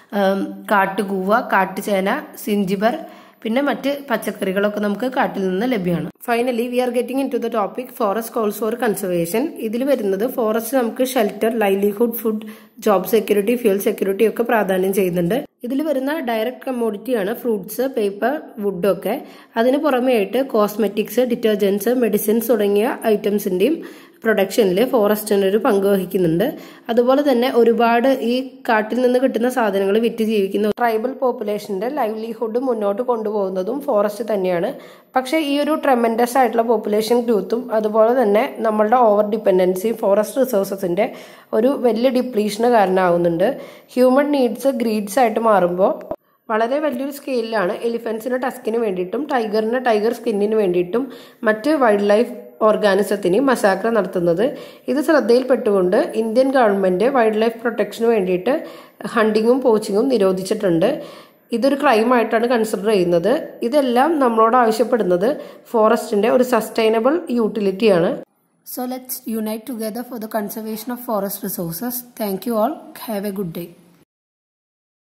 കാട്ടുകൂവ, കാട്ടുചേന, സിഞ്ചിബർ, പിന്നെ മറ്റ് പച്ചക്കറികളൊക്കെ നമുക്ക് കാട്ടിൽ നിന്ന് ലഭ്യമാണ്. Finally we are getting into the topic forest calls for conservation. ഇതിൽ വരുന്നത് ഫോറസ്റ്റ് നമുക്ക് shelter, livelihood, food, job security, fuel security ഒക്കെ പ്രാധാന്യം ചെയ്യുന്നുണ്ട്. ഇതിൽ വരുന്ന ഡയറക്റ്റ് കമ്മോഡിറ്റിയാണ് ഫ്രൂട്ട്സ്, പേപ്പർ, വുഡ് ഒക്കെ. അതിന് പുറമെയായിട്ട് കോസ്മെറ്റിക്സ്, ഡിറ്റർജൻസ്, മെഡിസിൻസ് തുടങ്ങിയ ഐറ്റംസിന്റെയും പ്രൊഡക്ഷനിൽ ഫോറസ്റ്റിന് ഒരു പങ്ക് വഹിക്കുന്നുണ്ട്. അതുപോലെ തന്നെ ഒരുപാട് ഈ കാട്ടിൽ നിന്ന് കിട്ടുന്ന സാധനങ്ങൾ വിറ്റ് ജീവിക്കുന്ന ട്രൈബൽ പോപ്പുലേഷന്റെ ലൈവ്ലിഹുഡ് മുന്നോട്ട് കൊണ്ടുപോകുന്നതും ഫോറസ്റ്റ് തന്നെയാണ്. പക്ഷെ ഈ ഒരു ട്രെമൻഡസ് ആയിട്ടുള്ള പോപ്പുലേഷൻ ഗ്രോത്തും അതുപോലെ തന്നെ നമ്മളുടെ ഓവർ ഡിപ്പെൻഡൻസി ഫോറസ്റ്റ് റിസോഴ്സസിന്റെ ഒരു വലിയ ഡിപ്ലീഷന് കാരണമാകുന്നുണ്ട്. ഹ്യൂമൻ നീഡ്സ് ഗ്രീഡ്സ് ആയിട്ട് മാറുമ്പോൾ വളരെ വലിയൊരു സ്കെയിലാണ് എലിഫൻസിന് ടസ്കിന് വേണ്ടിയിട്ടും ടൈഗറിന് ടൈഗർ സ്കിന്നിന് വേണ്ടിയിട്ടും മറ്റ് വൈൽഡ് ലൈഫ് ഓർഗാനിസത്തിന് മസാക്ര നടത്തുന്നത്. ഇത് ശ്രദ്ധയിൽപ്പെട്ടുകൊണ്ട് ഇന്ത്യൻ ഗവൺമെന്റ് വൈൽഡ് ലൈഫ് പ്രൊട്ടക്ഷന് വേണ്ടിയിട്ട് ഹണ്ടിങ്ങും പോച്ചിങ്ങും നിരോധിച്ചിട്ടുണ്ട്. ഇതൊരു ക്രൈമായിട്ടാണ് കൺസിഡർ ചെയ്യുന്നത്. ഇതെല്ലാം നമ്മളോട് ആവശ്യപ്പെടുന്നത് ഫോറസ്റ്റിന്റെ ഒരു സസ്റ്റൈനബിൾ യൂട്ടിലിറ്റിയാണ്. So let's unite together for the conservation of forest resources. Thank you all. Have a good day.